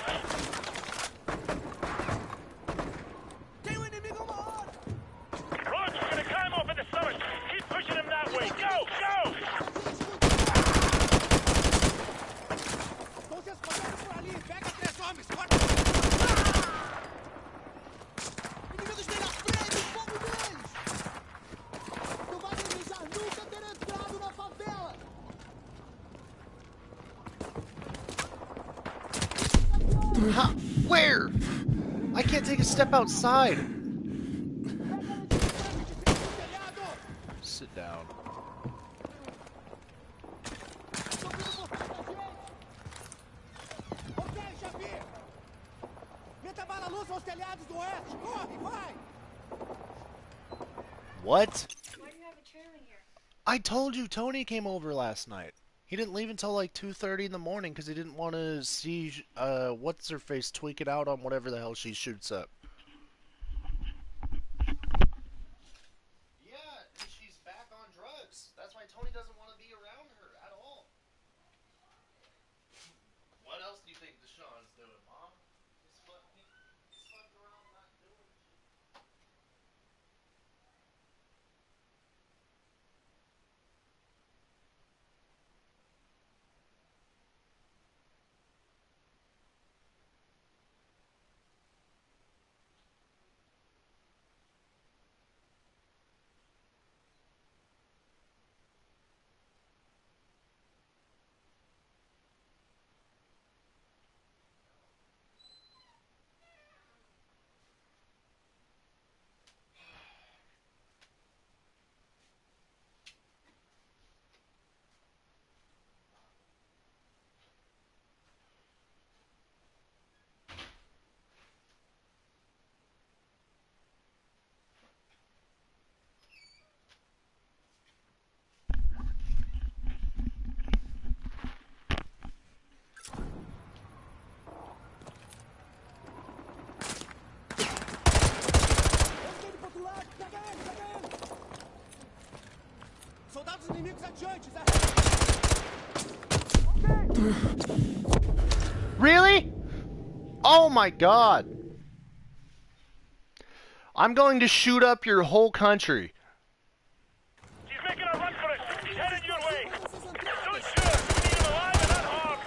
Tem um inimigo maior! Roach, we're gonna climb off in the summit. Keep pushing him that way. Go, go! Estão se espalhando por ali! Pega 3 homens! Corta! Inimigos bem na frente! Fogo neles! Não vai desejar nunca ter entrado na favela! Where? I can't take a step outside. Sit down. Ok, Xavier! Meta bala luz aos telhados do oeste! Corre, vai! What? Why do you have a trailer here? I told you Tony came over last night. He didn't leave until like 2:30 in the morning because he didn't want to see what's her face tweak it out on whatever the hell she shoots up. Yeah, and she's back on drugs. That's why Tony doesn't want to be around her at all. What else do you think Deshaun's doing, Mom? He's fucking around not doing shit. Soldados inimigos adiante, Zé! Really? Oh my god. I'm going to shoot up your whole country. He's making a run for it. He's headed your way. Don't shoot. We need him alive and unharmed.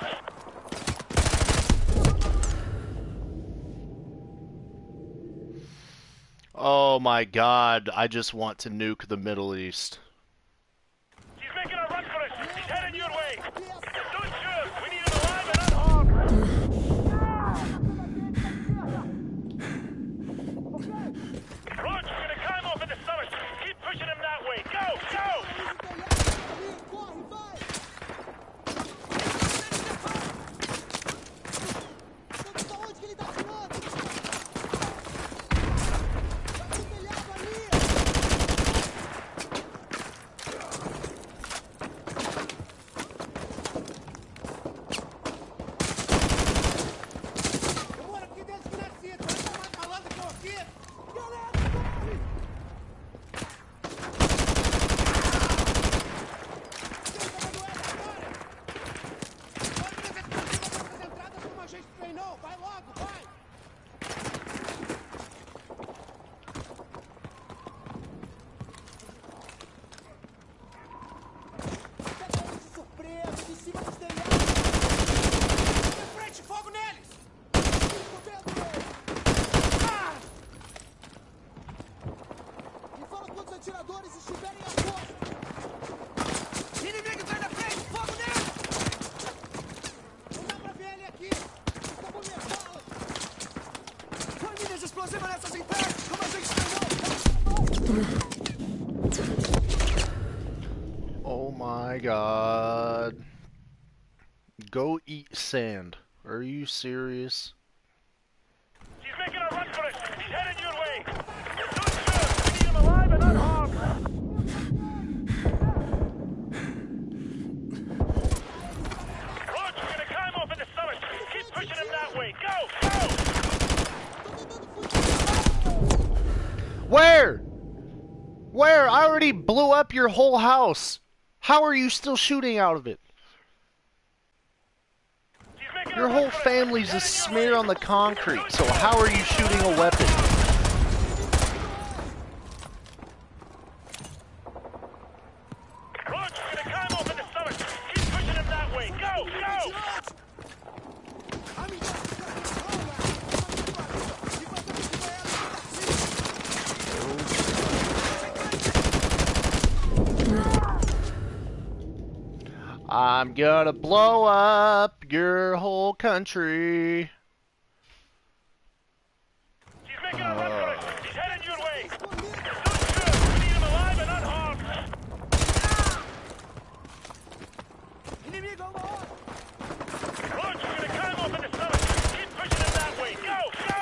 Oh my god, I just want to nuke the Middle East. He's making a run for it. He's headed your way. Don't shoot. We need him alive and unharmed. Roach, we're gonna climb off in the summit. Keep pushing him that way. Go, go! Corre, vai! Da onde que ele tá atirando? Tá no telhado ali! Eu moro aqui desde que nasci, tu não tá mais falando que eu aqui? Galera, corre! Como a gente treinou, vai logo, vai! Pega eles de surpresa, de cima dos telhados! De frente, fogo neles! Fudendo eles! Ah! Me fala quantos atiradores estiverem a posto! Inimigo sai da frente, fogo neles! Não dá pra ver ele aqui! Acabou minha bala! Põe mídias explosivas nessas internas, como a gente treinou! Oh my god. Go eat sand. Are you serious? He's making a run for it. He's headed your way. Don't shoot. We need him alive and unharmed. Roach, we're gonna climb off in the summit. Keep pushing him that way. Go, go! Where? Where? I already blew up your whole house. How are you still shooting out of it? Your whole family's a smear on the concrete, so how are you shooting a weapon? Roach, you're gonna climb off in the stomach. Keep pushing him that way. Go, go! I'm gonna blow up your whole country. He's making a run for it. He's headed your way. Don't shoot. We need him alive and unharmed. Roach, you're gonna climb off in the stomach. Keep pushing him that way. Go, go!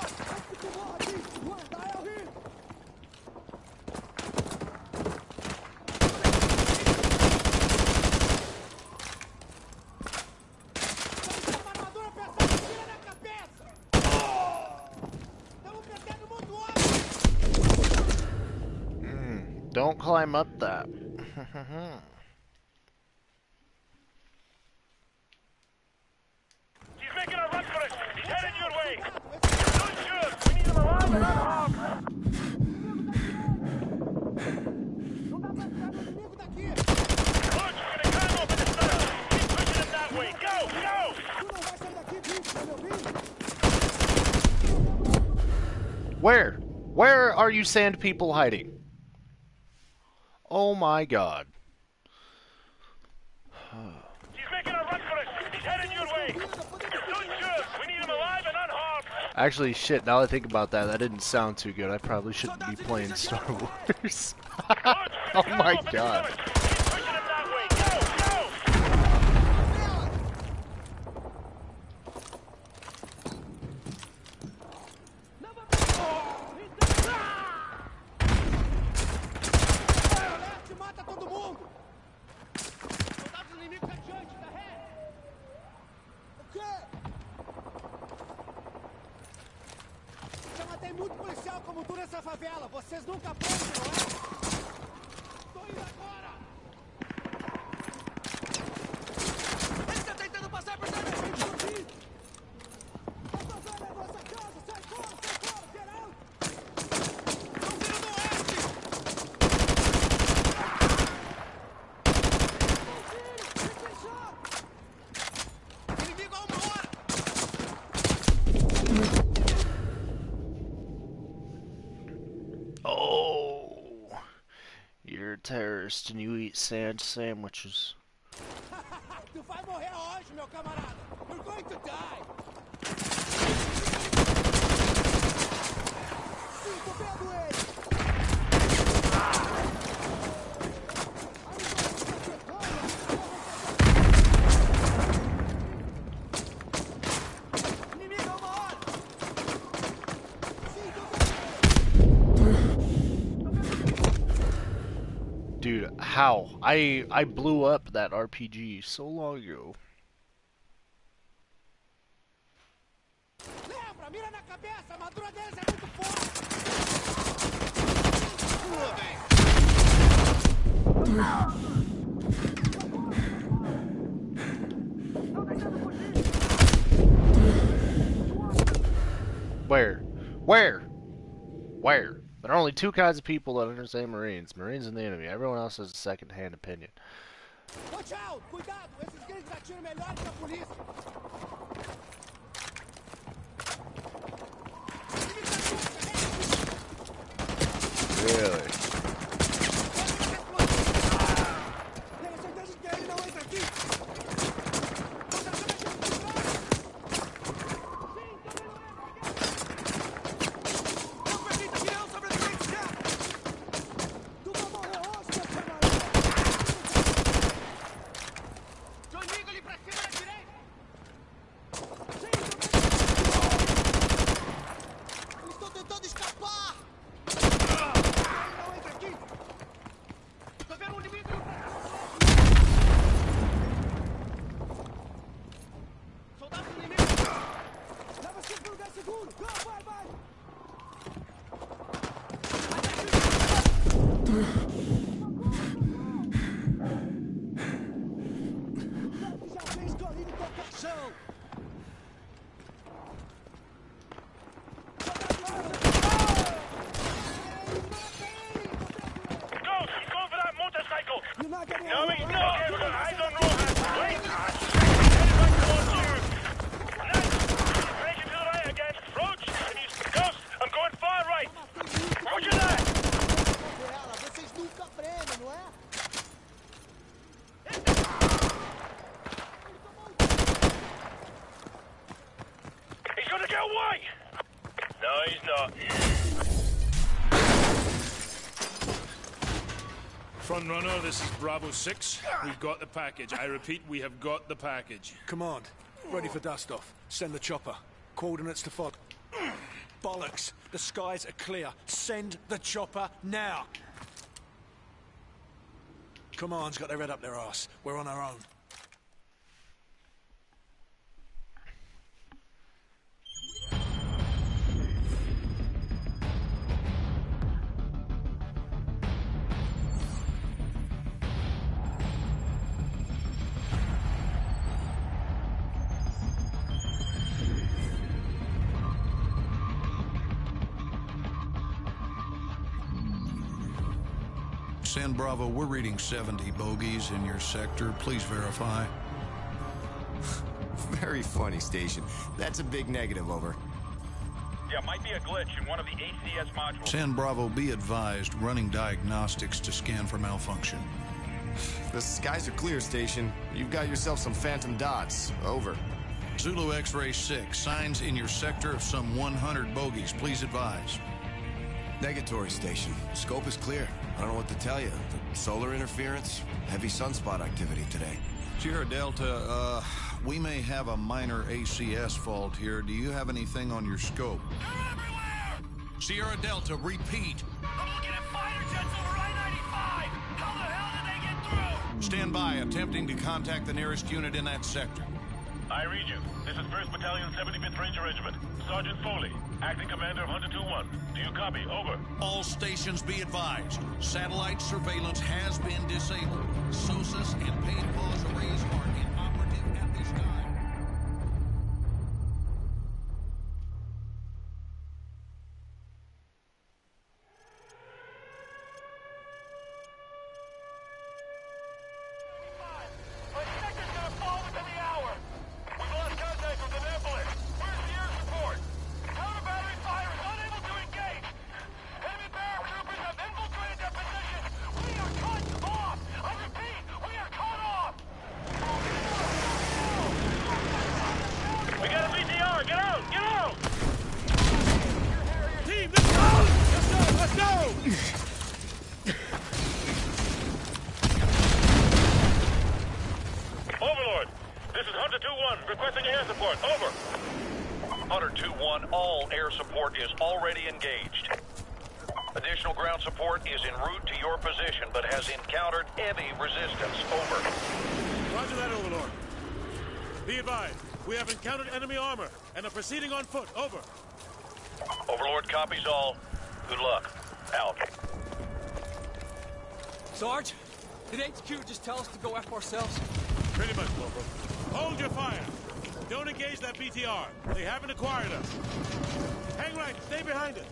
Don't climb up that. He's making a run for it. He's headed your way. Don't shoot. We need him alive and unharmed. Roach, you're gonna climb off in the stomach. Keep pushing him that way. Go, go! Where? Where are you sand people hiding? Oh my god. He's making a run for it. He's headed your way. Don't shoot. We need him alive and unharmed. Actually, shit, now that I think about that, that didn't sound too good. I probably shouldn't be playing Star Wars. Oh my god. Keep pushing him that way. Go, go! Já matei muito policial como tu nessa favela. Vocês nunca aprendem, não é? Tô indo agora! Ele tá tentando passar por cima da gente. A favela é nossa casa. Sai fora, get out! Estão vindo do oeste! Inimigo a 1 hora! Oh, you're a terrorist and you eat sand sandwiches. Tu vai morrer hoje, meu camarada. You're going to die. Sim, tô vendo ele. Inimigo a 1 hora. Sim, tô Dude, how? I blew up that RPG so long ago. Lembra, mira na cabeça, a armadura deles é muito forte. Where? Where? Where? There are only two kinds of people that understand Marines. Marines and the enemy. Everyone else has a second-hand opinion. Watch out! Cuidado! Esses gringos atiram melhor que a polícia. Really? Tenha certeza que ele não entra aqui. Estou tentando escapar! No, he's not. Okay, we've got eyes on Rohan. Wait. Headed back towards you. Nice. He's making to the right again. Roach, and he's Ghost. I'm going far right. Roger that. Vocês nunca aprendem, não é? He's gonna get away. No, he's not. Front runner, this is Bravo 6. We've got the package. I repeat, we have got the package. Command, ready for dust-off. Send the chopper. Coordinates to fog. Bollocks! The skies are clear. Send the chopper now! Command's got their head up their arse. We're on our own. San Bravo, we're reading 70 bogeys in your sector. Please verify. Very funny, Station. That's a big negative, over. Yeah, might be a glitch in one of the ACS modules. San Bravo, be advised, running diagnostics to scan for malfunction. The skies are clear, Station. You've got yourself some phantom dots. Over. Zulu X-Ray 6, signs in your sector of some 100 bogeys. Please advise. Negatory, Station. Scope is clear. I don't know what to tell you. The solar interference, heavy sunspot activity today. Sierra Delta, we may have a minor ACS fault here. Do you have anything on your scope? They're everywhere! Sierra Delta, repeat. I'm looking at fighter jets over I-95! How the hell did they get through? Stand by, attempting to contact the nearest unit in that sector. I read you. This is 1st Battalion, 75th Ranger Regiment. Sergeant Foley, acting commander of Hunter 2-1. Do you copy? Over. All stations be advised. Satellite surveillance has been disabled. SOSUS and paid pause arrays are inoperative at this time. My sector's gonna fall within the hour. We've lost contact with Annapolis. Where's the air support? Counter battery fire is unable to engage. Enemy paratroopers have infiltrated their position. We are cut off. I repeat, we are cut off. We got a VTR. Get out! Get out! Team, let's go! Let's go! Let's go! Overlord, this is Hunter 2-1, requesting air support. Over. Hunter 2-1, all air support is already engaged. Additional ground support is en route to your position, but has encountered heavy resistance. Over. Roger that, Overlord. Be advised, we have encountered enemy armor and are proceeding on foot. Over. Overlord copies all. Good luck. Out. Sarge, did HQ just tell us to go F ourselves? Pretty much, Corporal. Hold your fire. Don't engage that BTR. They haven't acquired us. Hang right. Stay behind it.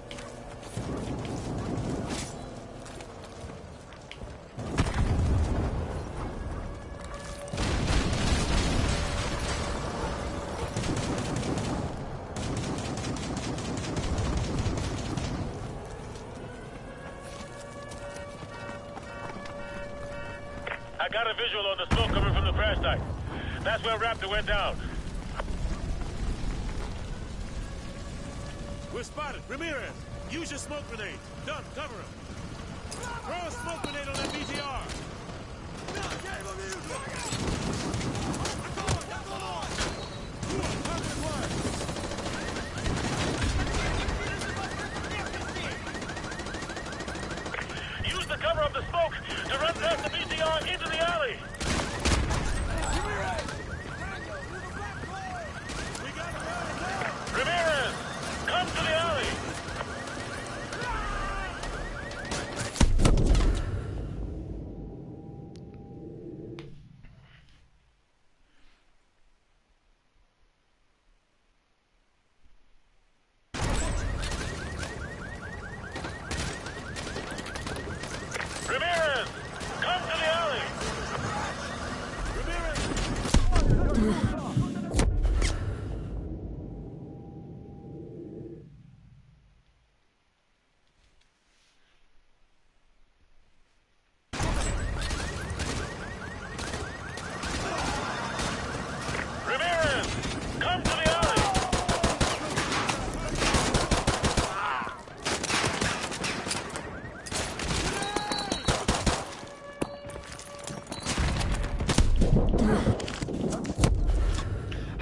I got a visual on the smoke coming from the crash site. That's where Raptor went down. We're spotted. Ramirez, use your smoke grenade. Done. Cover him. Throw a smoke grenade on that BTR. Use the cover of the smoke to run past the BTR into the alley. Ramirez, come to the alley.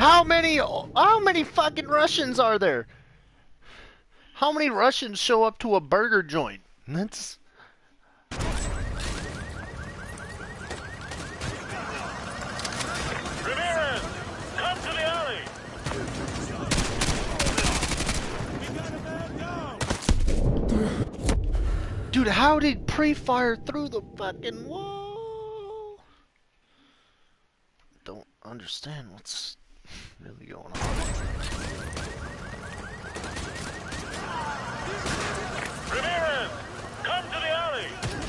How many fucking Russians are there? How many Russians show up to a burger joint? That's... Ramirez, come to the alley. Dude, how did pre-fire through the fucking wall? Don't understand what's really going on. Ramirez, come to the alley.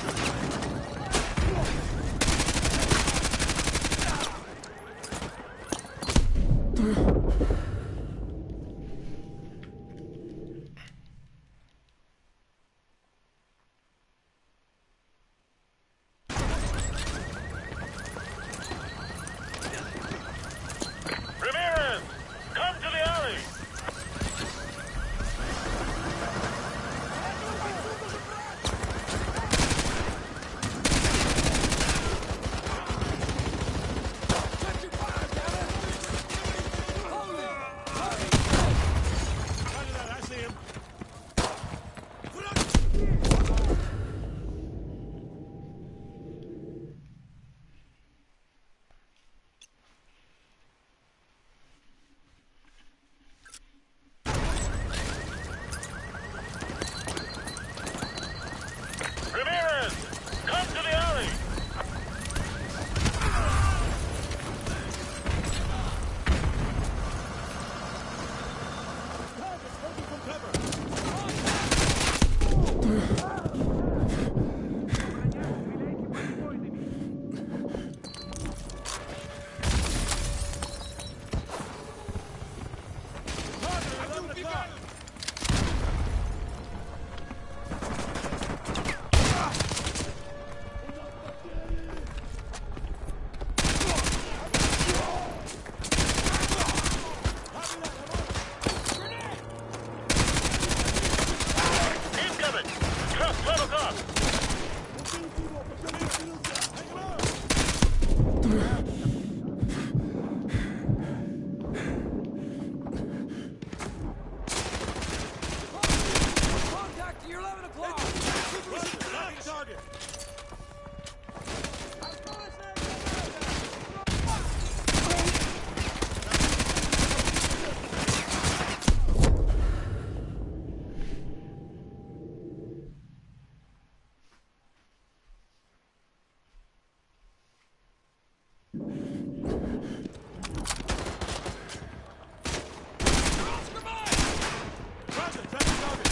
Ramirez, come to the alley. I see him. Ramirez, come to the alley. Incoming. Truck 12 o'clock. Contact to your 11 o'clock! Target. Roger, take the target.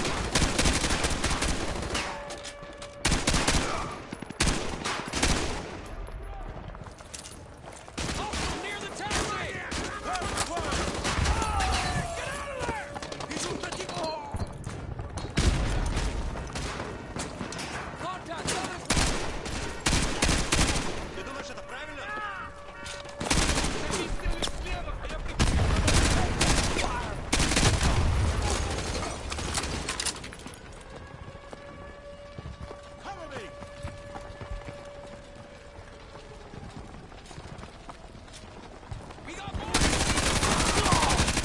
Near the taxi! Contact, 7 Ты думаешь, это правильно? Cover me! We got boys!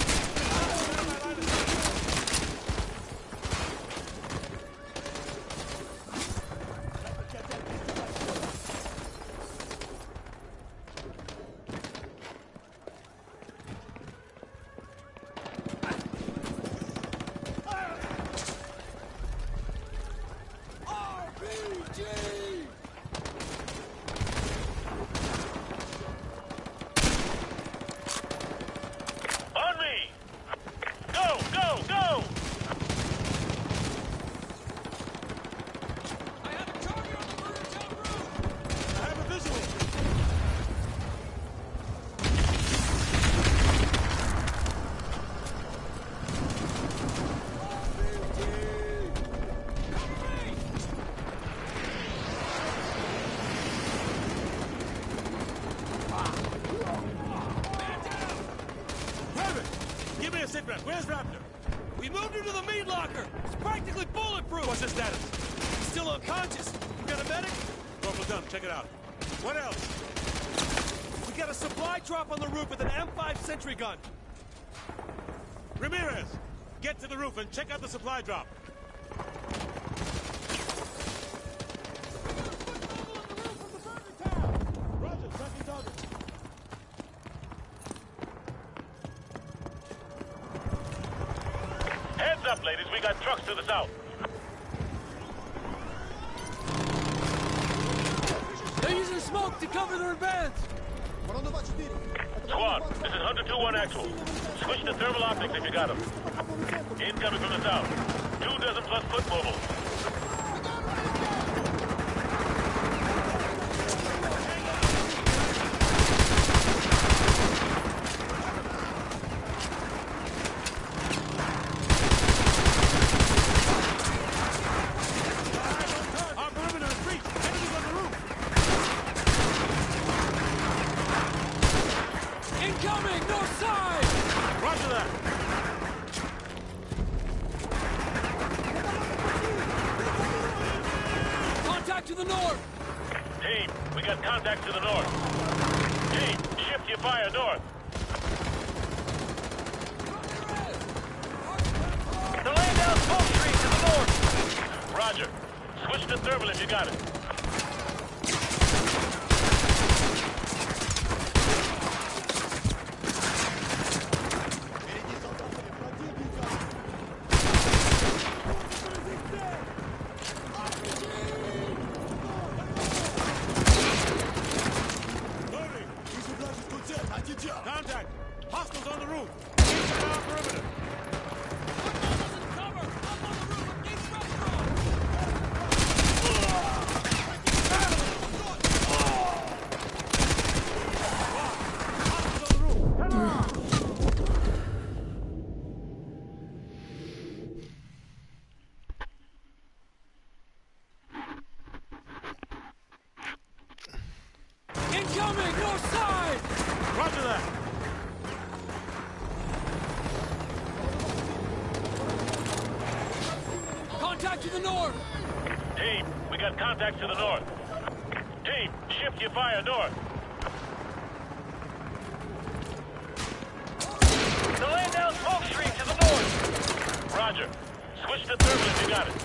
On me. Go, go, go. I have a target on the Burgertown roof! I have a visual. Private, give me a sit rep. Where's Raptor? We moved him to the meat locker! It's practically bulletproof! What's his status? He's still unconscious. You got a medic? Corporal Dunn, check it out. What else? We got a supply drop on the roof with an M5 sentry gun. Ramirez, get to the roof and check out the supply drop. Roger, tracking target. Heads up, ladies. We got trucks to the south. They're using smoke to cover their advance. Squad, this is Hunter 2-1 actual. Switch to thermal optics if you got them. Incoming from the south. 2 dozen plus foot mobiles. Our perimeter is breached. Enemies on the roof. Incoming, north side. Roger that. Contact to the north. Team, we got contact to the north. Team, shift your fire north. They're laying down smoke screens to the north. Roger. Switch to thermal if you got it. Contact. Hostiles on the roof. Inside our perimeter. Incoming, north side. Roger that. Contact to the north. Team, we got contact to the north. Team, shift your fire north. They're laying down smoke screens to the north. Roger. Switch to thermal if you got it.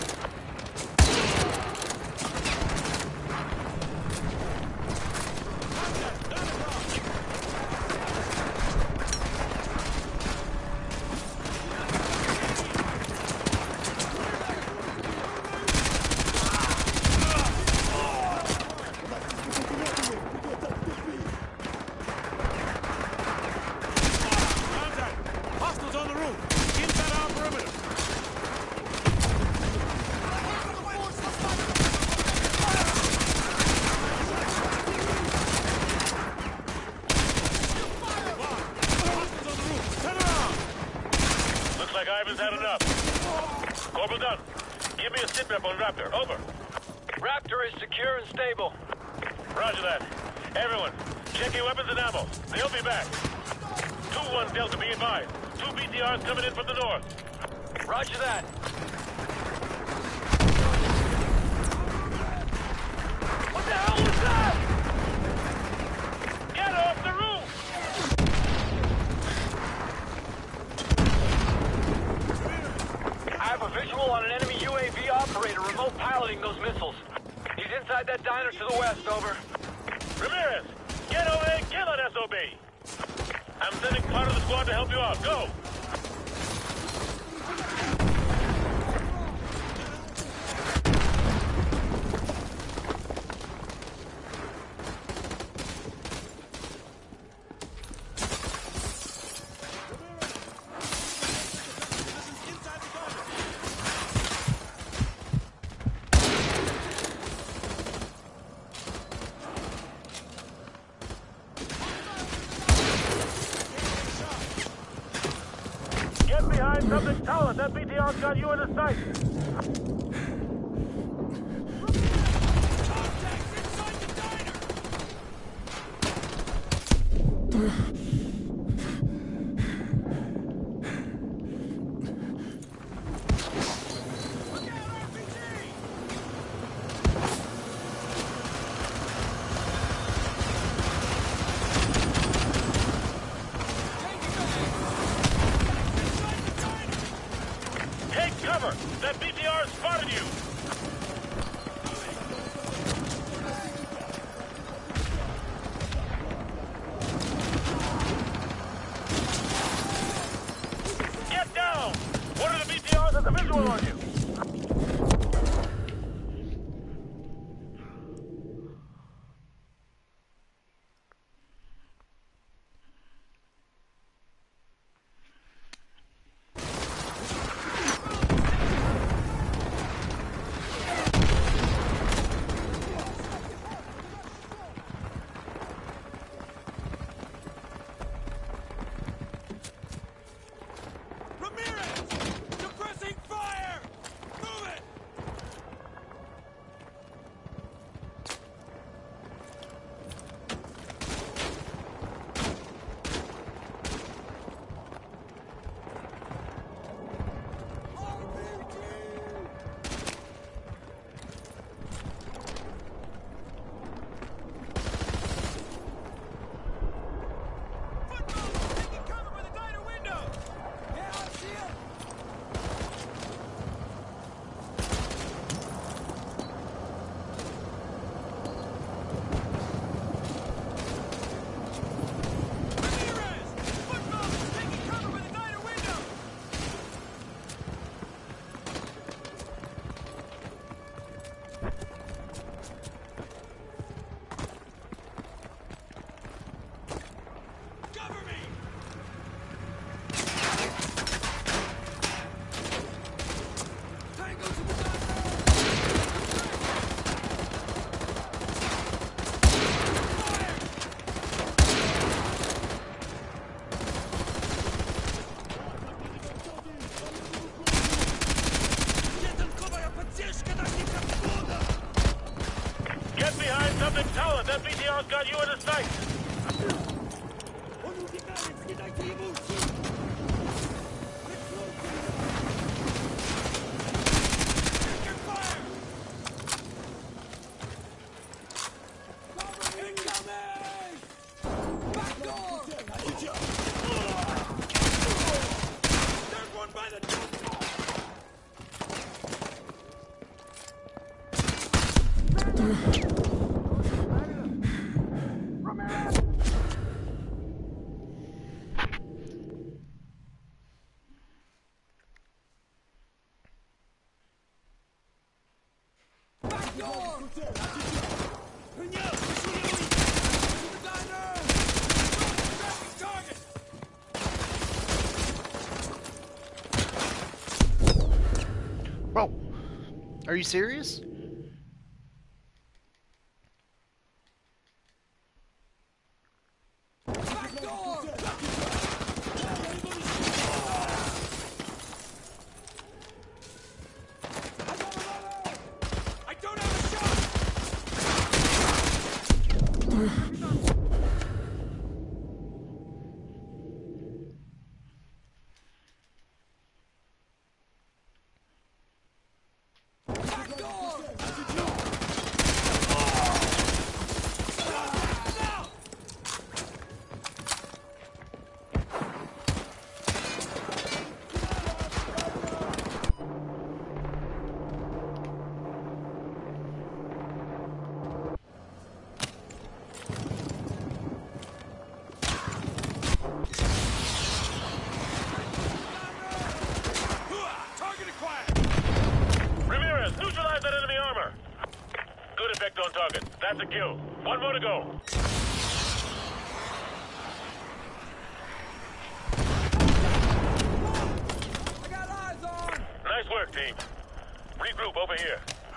Contact. Hostiles on the roof. Inside our perimeter. Hostiles on the roof. Turn around. Looks like Ivan's had enough. Corporal Dunn, give me a sit rep on Raptor. Over. Raptor is secure and stable. Roger that. Everyone, check your weapons and ammo. They'll be back. 2-1 Delta, be advised. 2 BTRs coming in from the north. Roger that. What the hell was that? Get off the roof! I have a visual on an enemy UAV operator remote piloting those missiles. He's inside that diner to the west, over. Ramirez, get over there and kill that SOB. I'm sending part of the squad to help you out. Go! Get behind something taller. That BTR's got you in the sight. I've got you in the sight. Он убегает, не дайте ему уйти! Bro, are you serious? On target. That's a kill. One more to go. I got eyes on! Nice work, team. Regroup over here.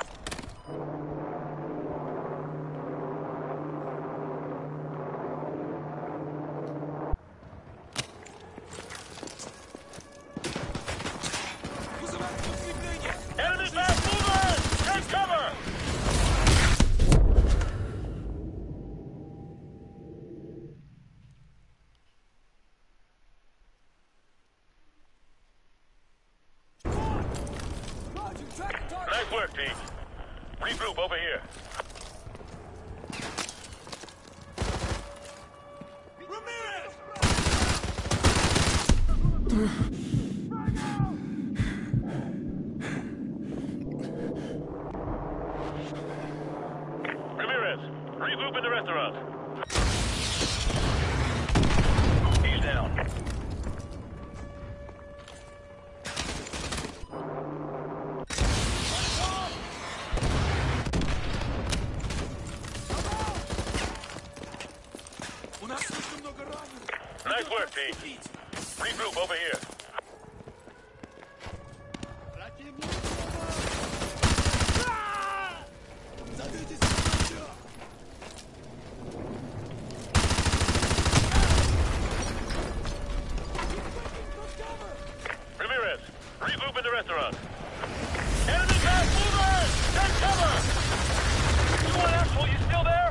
Enemy fast movers! Take cover! Nice work, team. Regroup over here. Ramirez, regroup in the restaurant. He's down. Nice work, team. Regroup over here. Ramirez, regroup in the restaurant. Enemy fast movers! Take cover! You want asshole, you still there?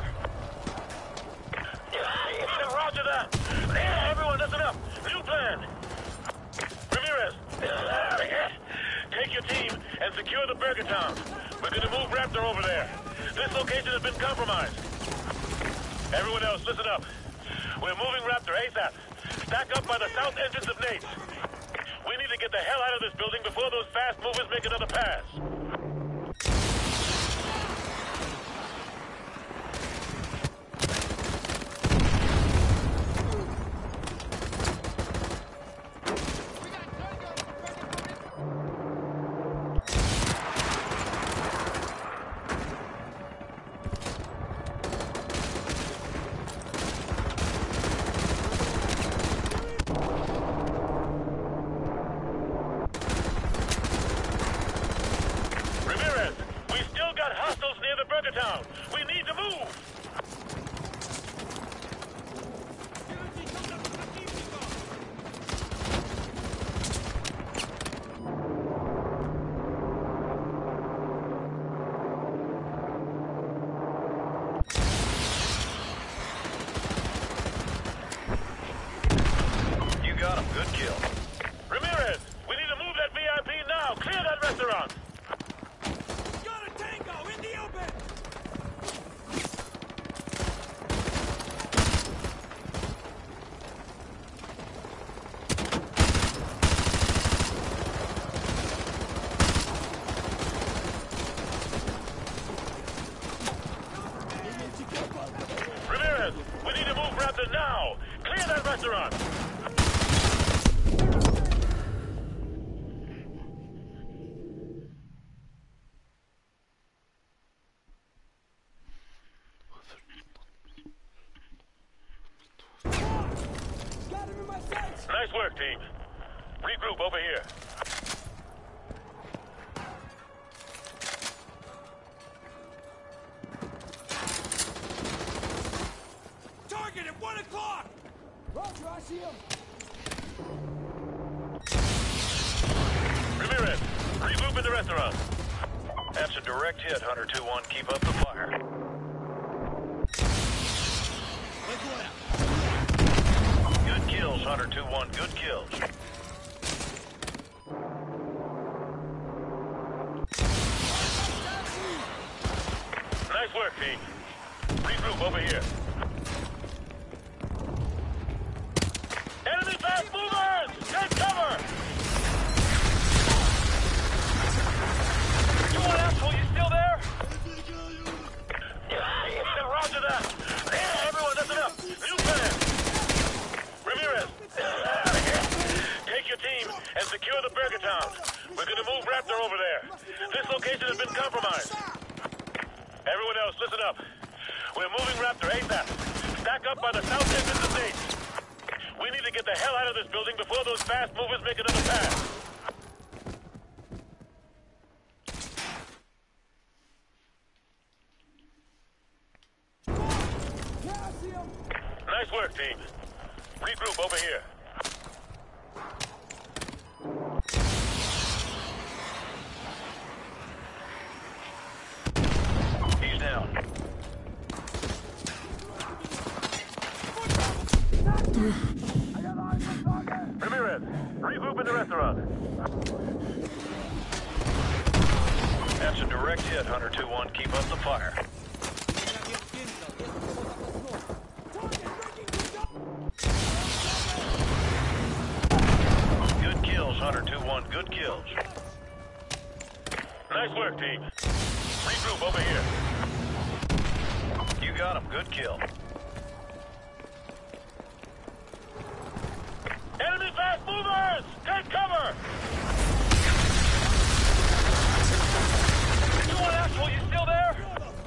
Roger that. Everyone, listen up. New plan. Ramirez, take your team and secure the Burger Town. We're going to move Raptor over there. This location has been compromised. Everyone else, listen up. We're moving Raptor ASAP. Stack up by the south entrance of Nate's. We need to get the hell out of this building before those fast movers make another pass. restaurant. Nice work, team. Regroup over here. Target at 1 o'clock! Roger, I see him. Ramirez, regroup in the restaurant. That's a direct hit, Hunter 2-1. Keep up the fire. Good kills, Hunter 2-1. Good kills. Nice work, team. Regroup over here. Enemy fast movers! Take cover! You want asshole, you still there? Roger that. Everyone, listen up. New plan. Ramirez, take your team and secure the Burger Town. We're gonna move Raptor over there. This location has been compromised. Everyone else, listen up. We're moving Raptor ASAP. Stack up by the south entrance of Nates. We need to get the hell out of this building before those fast movers make another pass. Nice work, team. Regroup over here. He's down. Ramirez, regroup in the restaurant. That's a direct hit, Hunter 2-1. Keep up the fire. Good kills, Hunter 2-1. Good kills. Nice work, team. Regroup over here. You got him. Good kill. Enemy fast movers! Take cover! You want asshole, you still there?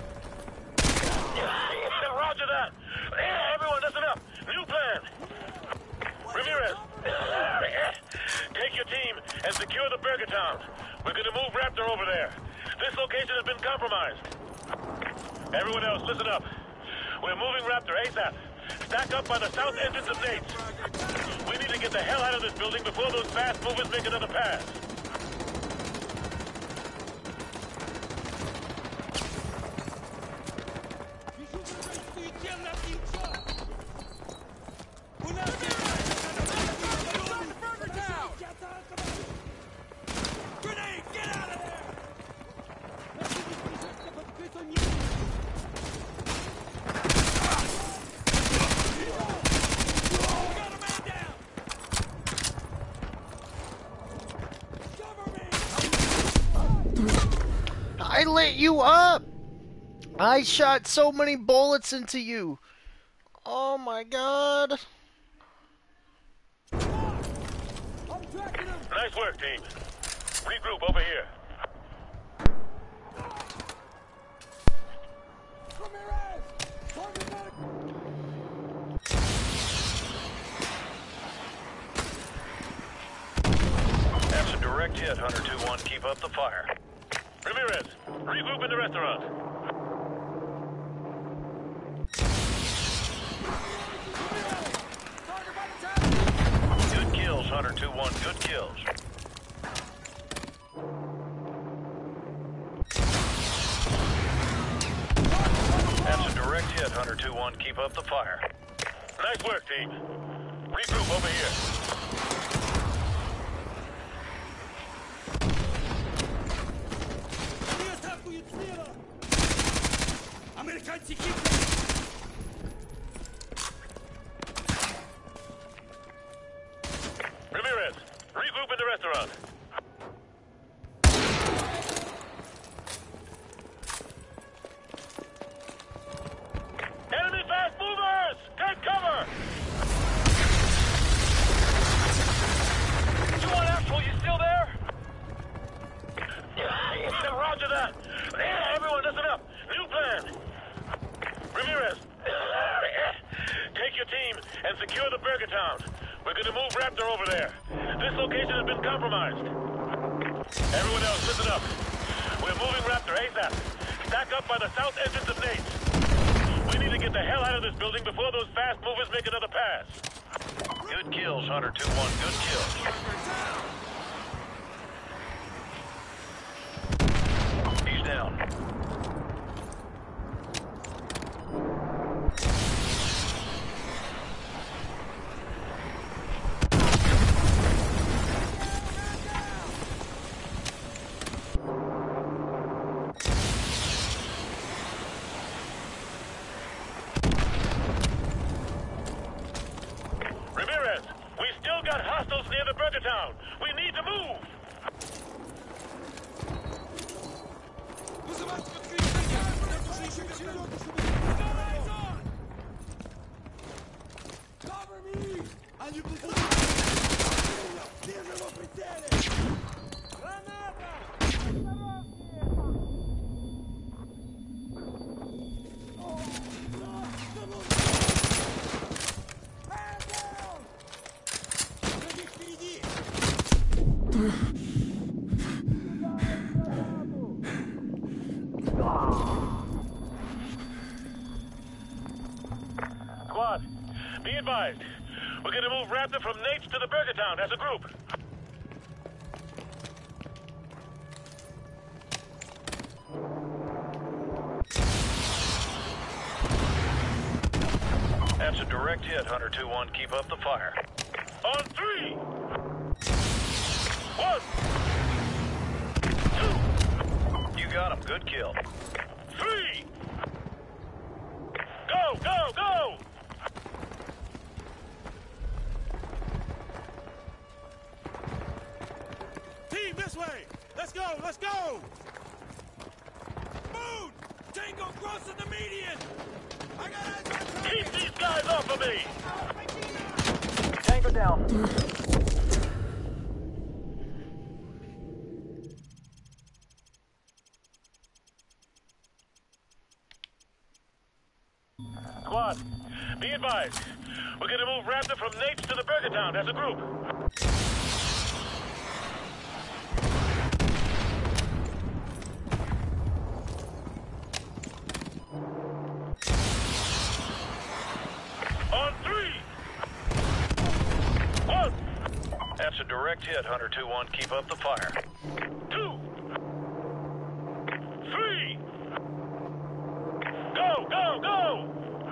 Roger that. Everyone, listen up. New plan. Ramirez, take your team and secure the Burger Town. We're gonna move Raptor over there. This location has been compromised. Everyone else, listen up. We're moving Raptor ASAP. Stack up by the south entrance of Nates. We need to get the hell out of this building before those fast movers make another pass. Grenade! Get out of there! I lit you up! I shot so many bullets into you! Oh my god! Nice work, team. Regroup over here. That's a direct hit, Hunter 2-1. Keep up the fire. Ramirez, regroup in the restaurant. Good kills, Hunter 2-1. Good kills. That's a direct hit, Hunter 2-1. Keep up the fire. Nice work, team. Regroup over here. Американцы хитрые! Ramirez, regroup in the restaurant. Enemy fast movers! Take cover! and secure the Burger Town. We're gonna move Raptor over there. This location has been compromised. Everyone else, listen up. We're moving Raptor ASAP. Stack up by the south entrance of Nate's. We need to get the hell out of this building before those fast movers make another pass. Good kills, Hunter 2-1. Good kills. He's down. Ramirez, we still got hostiles near the Burger Town. We need to move. Cover me! Они будут... Вижу его прицеле! Граната! Squad, be advised. We're gonna move Raptor from Nate's to the Burger Town as a group. That's a direct hit, Hunter 2-1. Keep up the fire. On 3! 1! 2! You got him. Good kill. 3! Go, go, go! Team, this way! Let's go, let's go! Move! Tango crossing the median! I got eyes on target! Keep these guys off of me! Tango down. Squad, be advised. We're gonna move Raptor from Nate's to the Burger Town as a group. On 3! 1! That's a direct hit, Hunter 2-1. Keep up the fire. 2! 3! Go, go, go!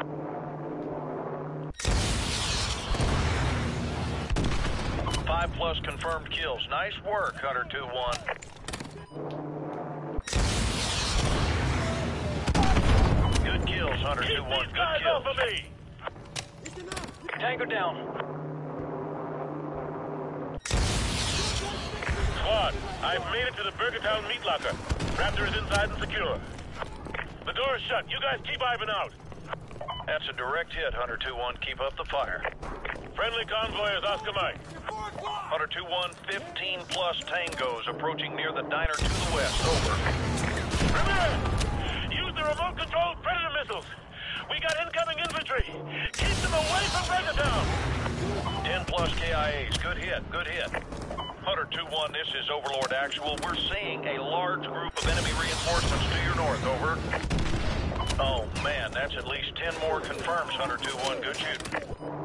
5+ confirmed kills. Nice work, Hunter 2-1. Good kills, Hunter 2-1. Good kills. Off of me! Tango down. Squad, I've made it to the Burger Town meat locker. Raptor is inside and secure. The door is shut. You guys keep Ivan out. That's a direct hit, Hunter 2-1. Keep up the fire. Friendly convoy is Oscar Mike. Hunter 2-1, 15+ tangos approaching near the diner to the west. Over. Ramirez! Use the remote-controlled Predator missiles. We got incoming infantry. Keep them away from Burger Town. 10+ KIAs. Good hit, good hit. Hunter 2-1, this is Overlord Actual. We're seeing a large group of enemy reinforcements to your north. Over. Oh, man, that's at least 10 more confirms, Hunter 2-1. Good shooting.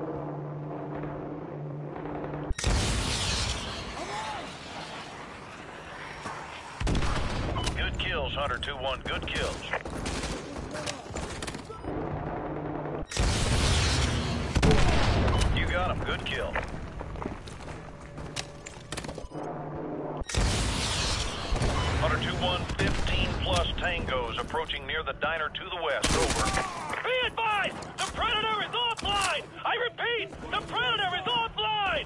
Good kills, Hunter 2-1. Good kills. You got him. Good kill. Hunter 2-1, 15+ tangos approaching near the diner to the west. Over. Be advised! The Predator is offline! I repeat, the Predator is offline!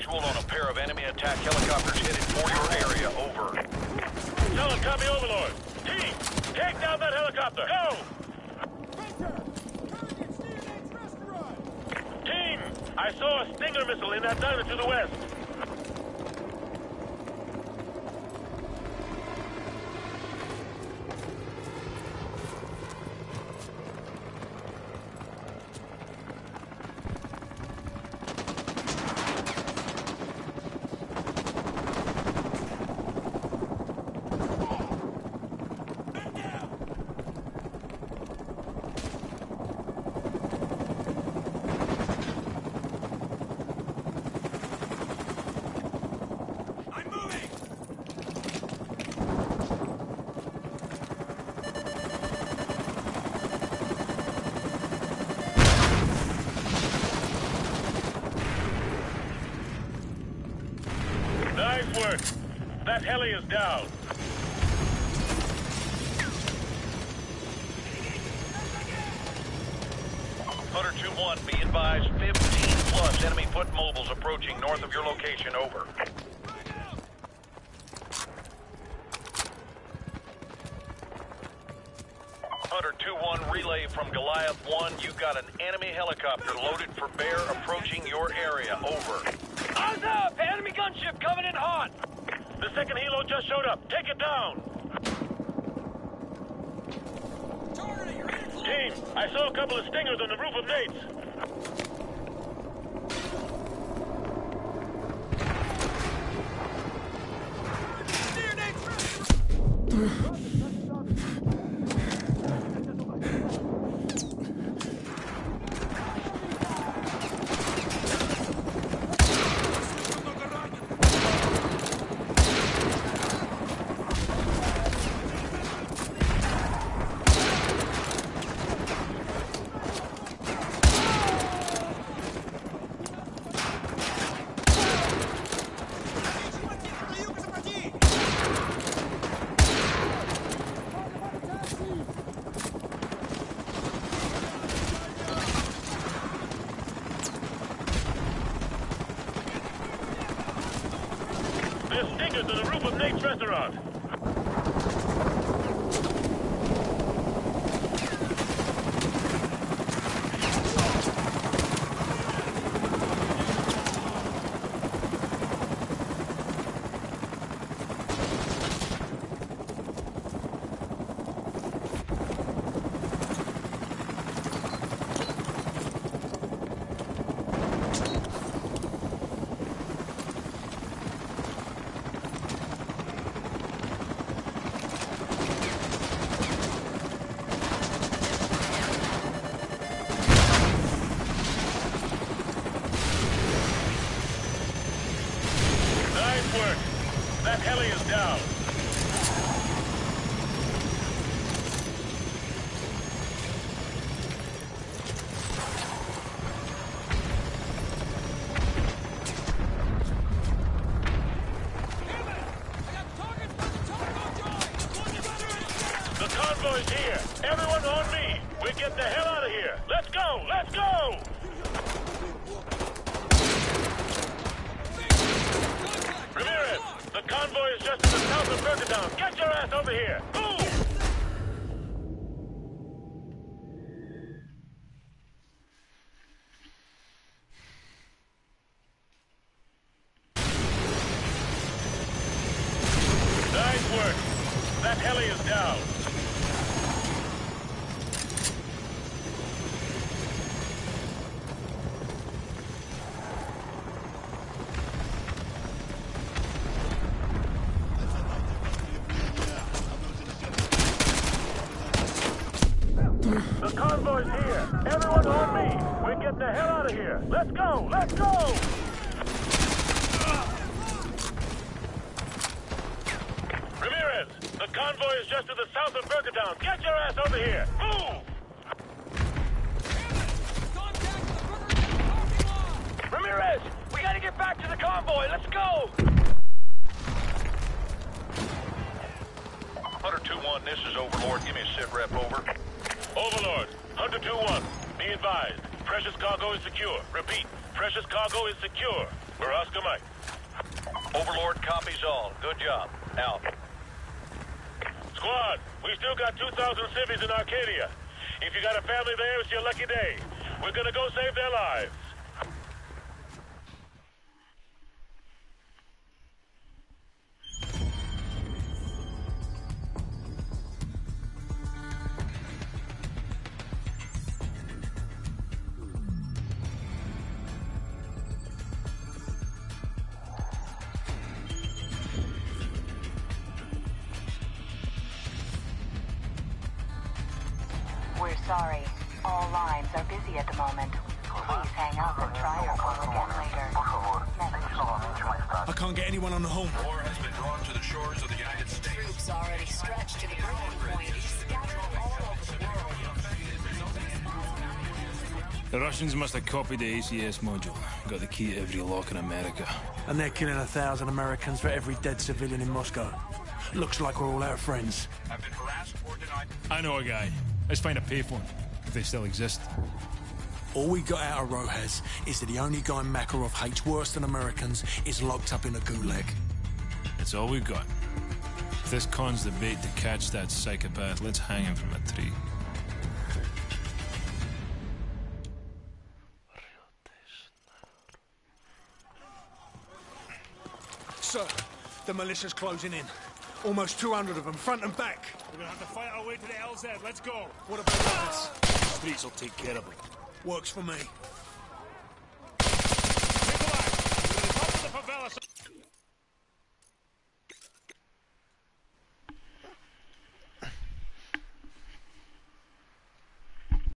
Actual on a pair of enemy attack helicopters headed for your area. Over. Solid copy, Overlord. Team, take down that helicopter. Go! Team, I saw a Stinger missile in that diner to the west. Nice work. That heli is down. Hunter 2-1, be advised, 15 plus enemy foot mobiles approaching north of your location. Over. Hunter 2-1, relay from Goliath 1. You got an enemy helicopter loaded for bear approaching your area. Over. Eyes up! Enemy gunship coming in hot! The second helo just showed up. Take it down! Team, I saw a couple of Stingers on the roof of Nate's. There's Stingers to the roof of Nate's restaurant. Work. That heli is down. The convoy's here. Everyone on me. We're getting the hell out of here. Let's go. Let's go. Ramirez, the convoy is just to the south of Bergetown. Get your ass over here. Move! Nice work. That heli is down. The convoy's here. Everyone on me. We're getting the hell out of here. Let's go. Let's go. Ramirez, the convoy is just to the south of Bergetown. Get your ass over here. Move. Ramirez, we gotta get back to the convoy. Let's go. Hunter 2-1, this is Overlord. Give me a sit rep. Over. Overlord, Hunter 2-1, be advised. Precious cargo is secure. Repeat, precious cargo is secure. We're Oscar Mike. Overlord copies all. Good job. Out. Squad, we still got 2,000 civvies in Arcadia. If you got a family there, it's your lucky day. We're gonna go save their lives. We're sorry. All lines are busy at the moment. Please hang up and try your call again later. I can't get anyone on the home. War has been drawn to the shores of the United States. Troops already stretched to the breaking point. Scattered all over the world. The Russians must have copied the ACS module. Got the key to every lock in America. And they're killing 1,000 Americans for every dead civilian in Moscow. Looks like we're all out of friends. Have been harassed or denied. I know a guy. Let's find a payphone, if they still exist. All we got out of Rojas is that the only guy Makarov hates worse than Americans is locked up in a gulag. That's all we've got. If this con's the bait to catch that psychopath, let's hang him from a tree. Sir, the militia's closing in. Almost 200 of them, front and back. We're gonna have to fight our way to the LZ. Let's go. What about us? Streets will take care of it. Works for me.